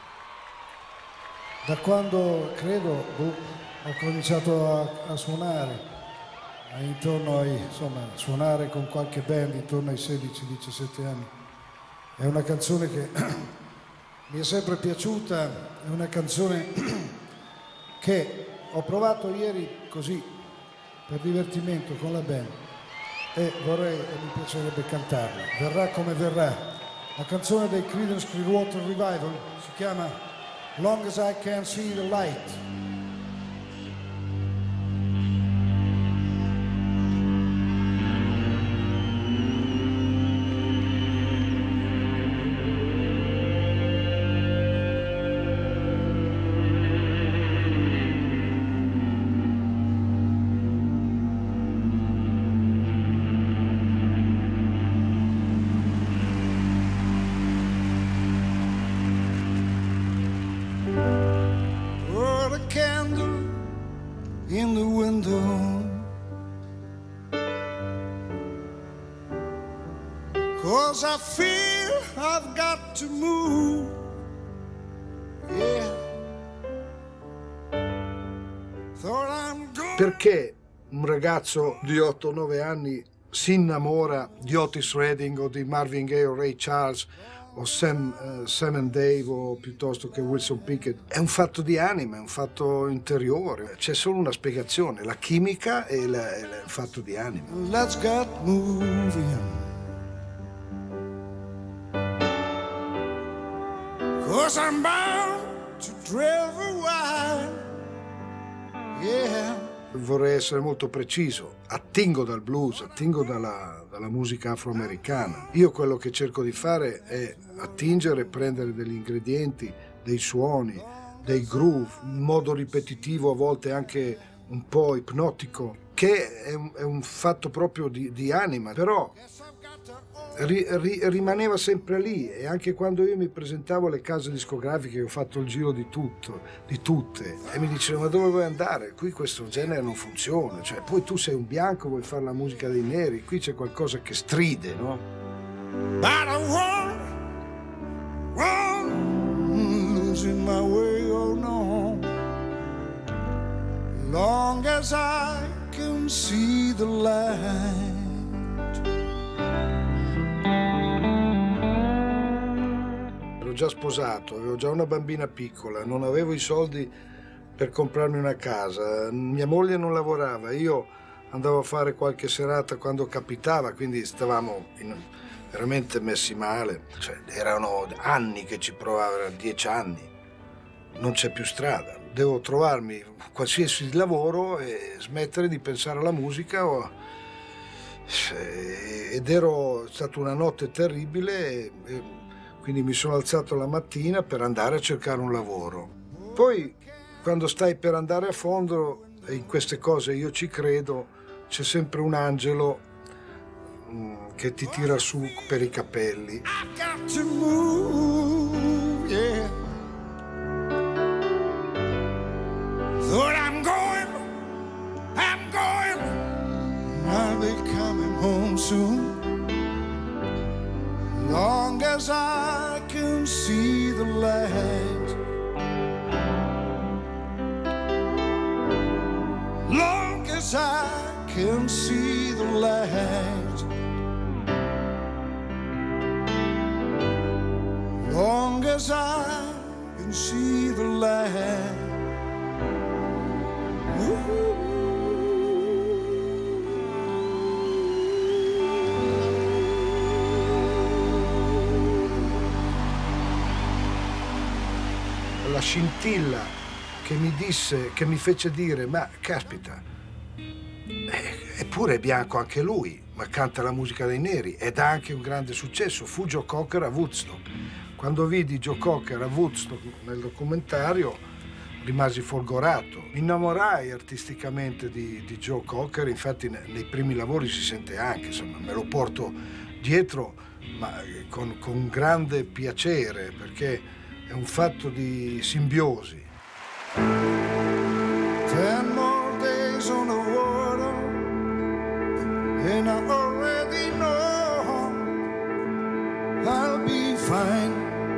da quando, credo, boh, ho cominciato a, a suonare, intorno ai, insomma, suonare con qualche band intorno ai sedici diciassette anni. È una canzone che mi è sempre piaciuta, è una canzone che ho provato ieri così, per divertimento con la band, e vorrei, e mi piacerebbe cantarla. Verrà come verrà. La canzone dei Creedence Clearwater Revival si chiama Long as I Can See the Light. In the window, 'cause I feel I've got to move, yeah. Thought I'm going. Perché un ragazzo di otto nove anni si innamora di Otis Redding o di Marvin Gaye o Ray Charles o Sam, uh, Sam and Dave o piuttosto che Wilson Pickett, è un fatto di anima, è un fatto interiore, c'è solo una spiegazione, la chimica e, la, e la, il fatto di anima. Let's get moving, 'cause I'm bound to drive a while, yeah. Vorrei essere molto preciso, attingo dal blues, attingo dalla, dalla musica afroamericana. Io quello che cerco di fare è attingere, prendere degli ingredienti, dei suoni, dei groove, in modo ripetitivo, a volte anche un po' ipnotico, che è un, è un fatto proprio di, di anima, però ri, ri, rimaneva sempre lì. E anche quando io mi presentavo alle case discografiche, ho fatto il giro di tutto, di tutte, e mi dicevano: ma dove vuoi andare? Qui questo genere non funziona, cioè poi tu sei un bianco, vuoi fare la musica dei neri, qui c'è qualcosa che stride, no? I don't want, want losing my way, oh no. Long as I can see the light. Ero già sposato, avevo già una bambina piccola, non avevo i soldi per comprarmi una casa, mia moglie non lavorava, io andavo a fare qualche serata quando capitava, quindi stavamo in, veramente messi male. Cioè, erano anni che ci provavo, erano dieci anni, non c'è più strada. Devo trovarmi qualsiasi lavoro e smettere di pensare alla musica. O... ed ero è stata una notte terribile e, e quindi mi sono alzato la mattina per andare a cercare un lavoro. Poi quando stai per andare a fondo, e in queste cose io ci credo, c'è sempre un angelo mh, che ti tira su per i capelli. I've got to move, yeah. Thought I'm going, I'm going, I'll be coming home soon. Long as I can see the light, long as I can see the light, long as I can see the light. Ooh. La scintilla che mi disse, che mi fece dire: ma caspita, eppure è bianco anche lui, ma canta la musica dei neri ed ha anche un grande successo. Fu Joe Cocker a Woodstock. Quando vidi Joe Cocker a Woodstock nel documentario rimasi folgorato. Mi innamorai artisticamente di, di Joe Cocker, infatti nei primi lavori si sente anche, insomma, me lo porto dietro, ma con, con grande piacere, perché è un fatto di simbiosi. Ten more days on the water, and I already know I'll be fine.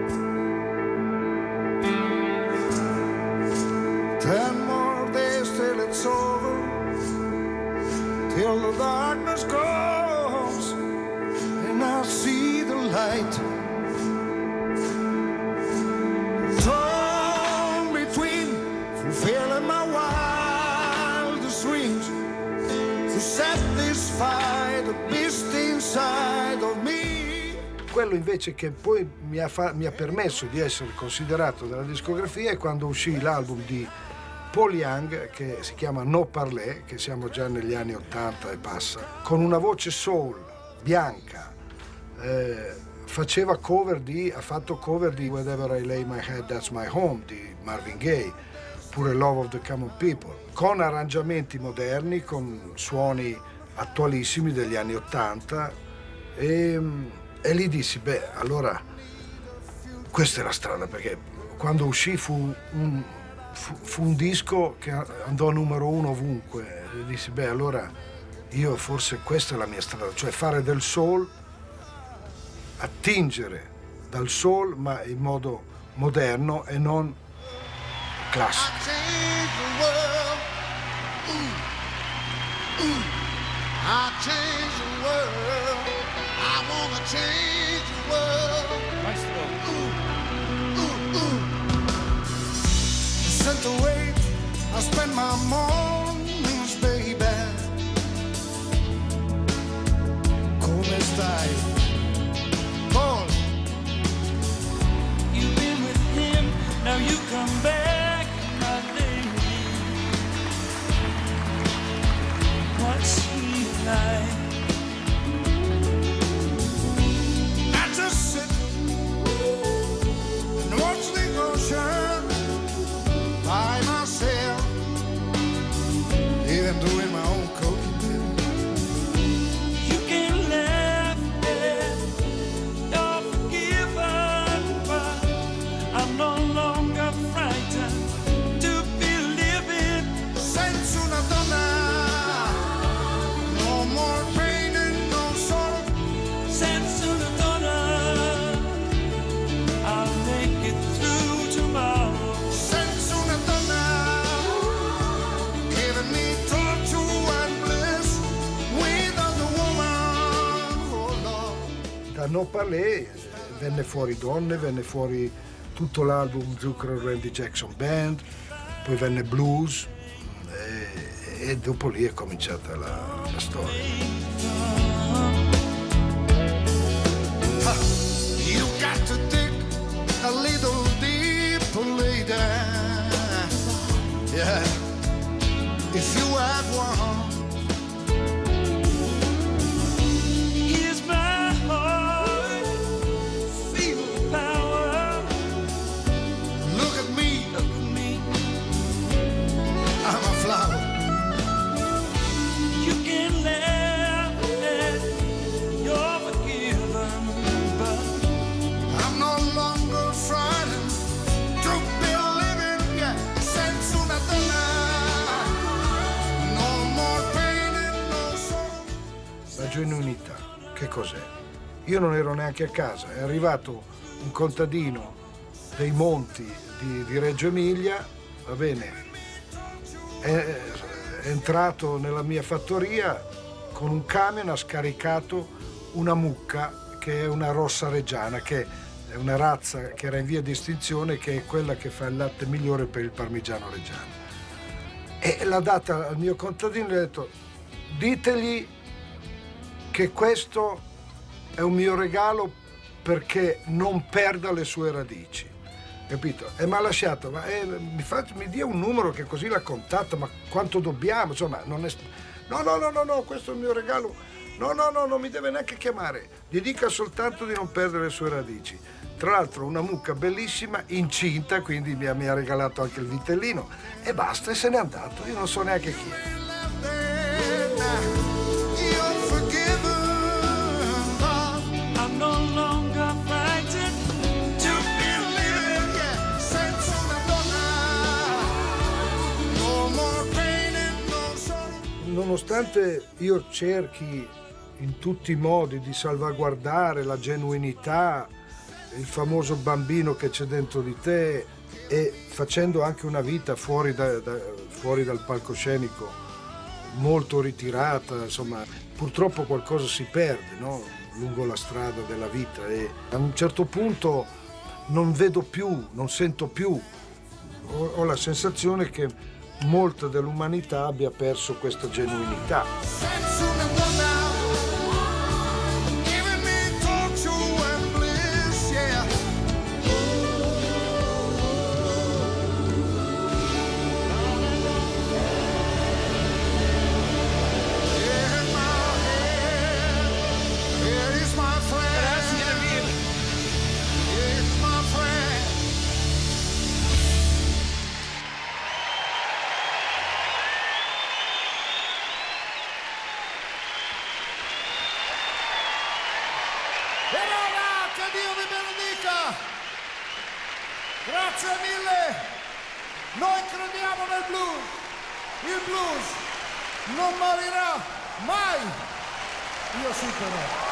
Ten more days till it's over, till the darkness goes, and I'll see the light. Torn between fulfilling my wildest dreams, to satisfy the beast inside of me. Quello invece che poi mi ha, fa- mi ha permesso di essere considerato dalla discografia è quando uscì l'album di Paul Young, che si chiama No Parler, che siamo già negli anni ottanta e passa, con una voce soul, bianca. Eh, faceva cover di, ha fatto cover di Wherever I Lay My Head That's My Home di Marvin Gaye, pure Love of the Common People, con arrangiamenti moderni, con suoni attualissimi degli anni ottanta, e, e lì dissi: beh, allora questa è la strada, perché quando uscì fu un, fu, fu un disco che andò numero uno ovunque, e dissi: beh, allora io forse questa è la mia strada, cioè fare del soul, attingere dal soul ma in modo moderno e non classico. I'll change the world. I wanna change the world. to wait. I spend my mornings, baby. Come stai? Paul. You've been with him, now you come back, my lady. What's he like? I just sit and watch the ocean by myself, even doing my own cooking. You can laugh at you're forgiven, but I'm no longer frightened to be living senza una donna. No more pain and no sorrow. senza una donna. I'll make it through tomorrow. Senza una donna, giving me torture and bliss. Without a woman, oh Lord. Da No Palais venne fuori Donne, venne fuori tutto l'album Zucchero Randy Jackson Band, poi venne Blues e, e dopo lì è cominciata la, la storia. You got to dig a little deeper, lady. Yeah, if you have one. Here's my heart, feel the power. Look at me, Look at me, I'm a flower. you can laugh at you're forgiven, but I'm no longer frightened to be living, yeah, senza una donna. No more pain and no sorrow. La genuinità, che cos'è? Io non ero neanche a casa, è arrivato un contadino dei monti di, di Reggio Emilia, va bene, è, è entrato nella mia fattoria con un camion, ha scaricato una mucca che è una rossa reggiana, che è una razza che era in via di estinzione, che è quella che fa il latte migliore per il parmigiano reggiano. E l'ha data al mio contadino e gli ha detto: ditegli che questo è un mio regalo perché non perda le sue radici, capito? E mi ha lasciato, ma eh, mi, fa, mi dia un numero che così la contatto, ma quanto dobbiamo, insomma, non è... No, no, no, no, no, questo è il mio regalo, no, no, no, non mi deve neanche chiamare, gli dica soltanto di non perdere le sue radici. Tra l'altro una mucca bellissima, incinta, quindi mi ha, mi ha regalato anche il vitellino, e basta, e se n'è andato, io non so neanche chi è. You're forgiven, but I'm no longer frightened to be living. yeah, senza una donna. No more pain and no sorrow. Nonostante io cerchi in tutti i modi di salvaguardare la genuinità, il famoso bambino che c'è dentro di te, e facendo anche una vita fuori, da, da, fuori dal palcoscenico molto ritirata, insomma, purtroppo qualcosa si perde, no? Lungo la strada della vita, e a un certo punto non vedo più, non sento più, ho, ho la sensazione che molta dell'umanità abbia perso questa genuinità. Senza una donna, giving me torture and bliss, yeah. Yeah, my head, here is my friend. Grazie mille. It's my friend. E ora che Dio vi benedica. Grazie mille. Noi crediamo nel blues. Il blues non morirà mai. Io sì però.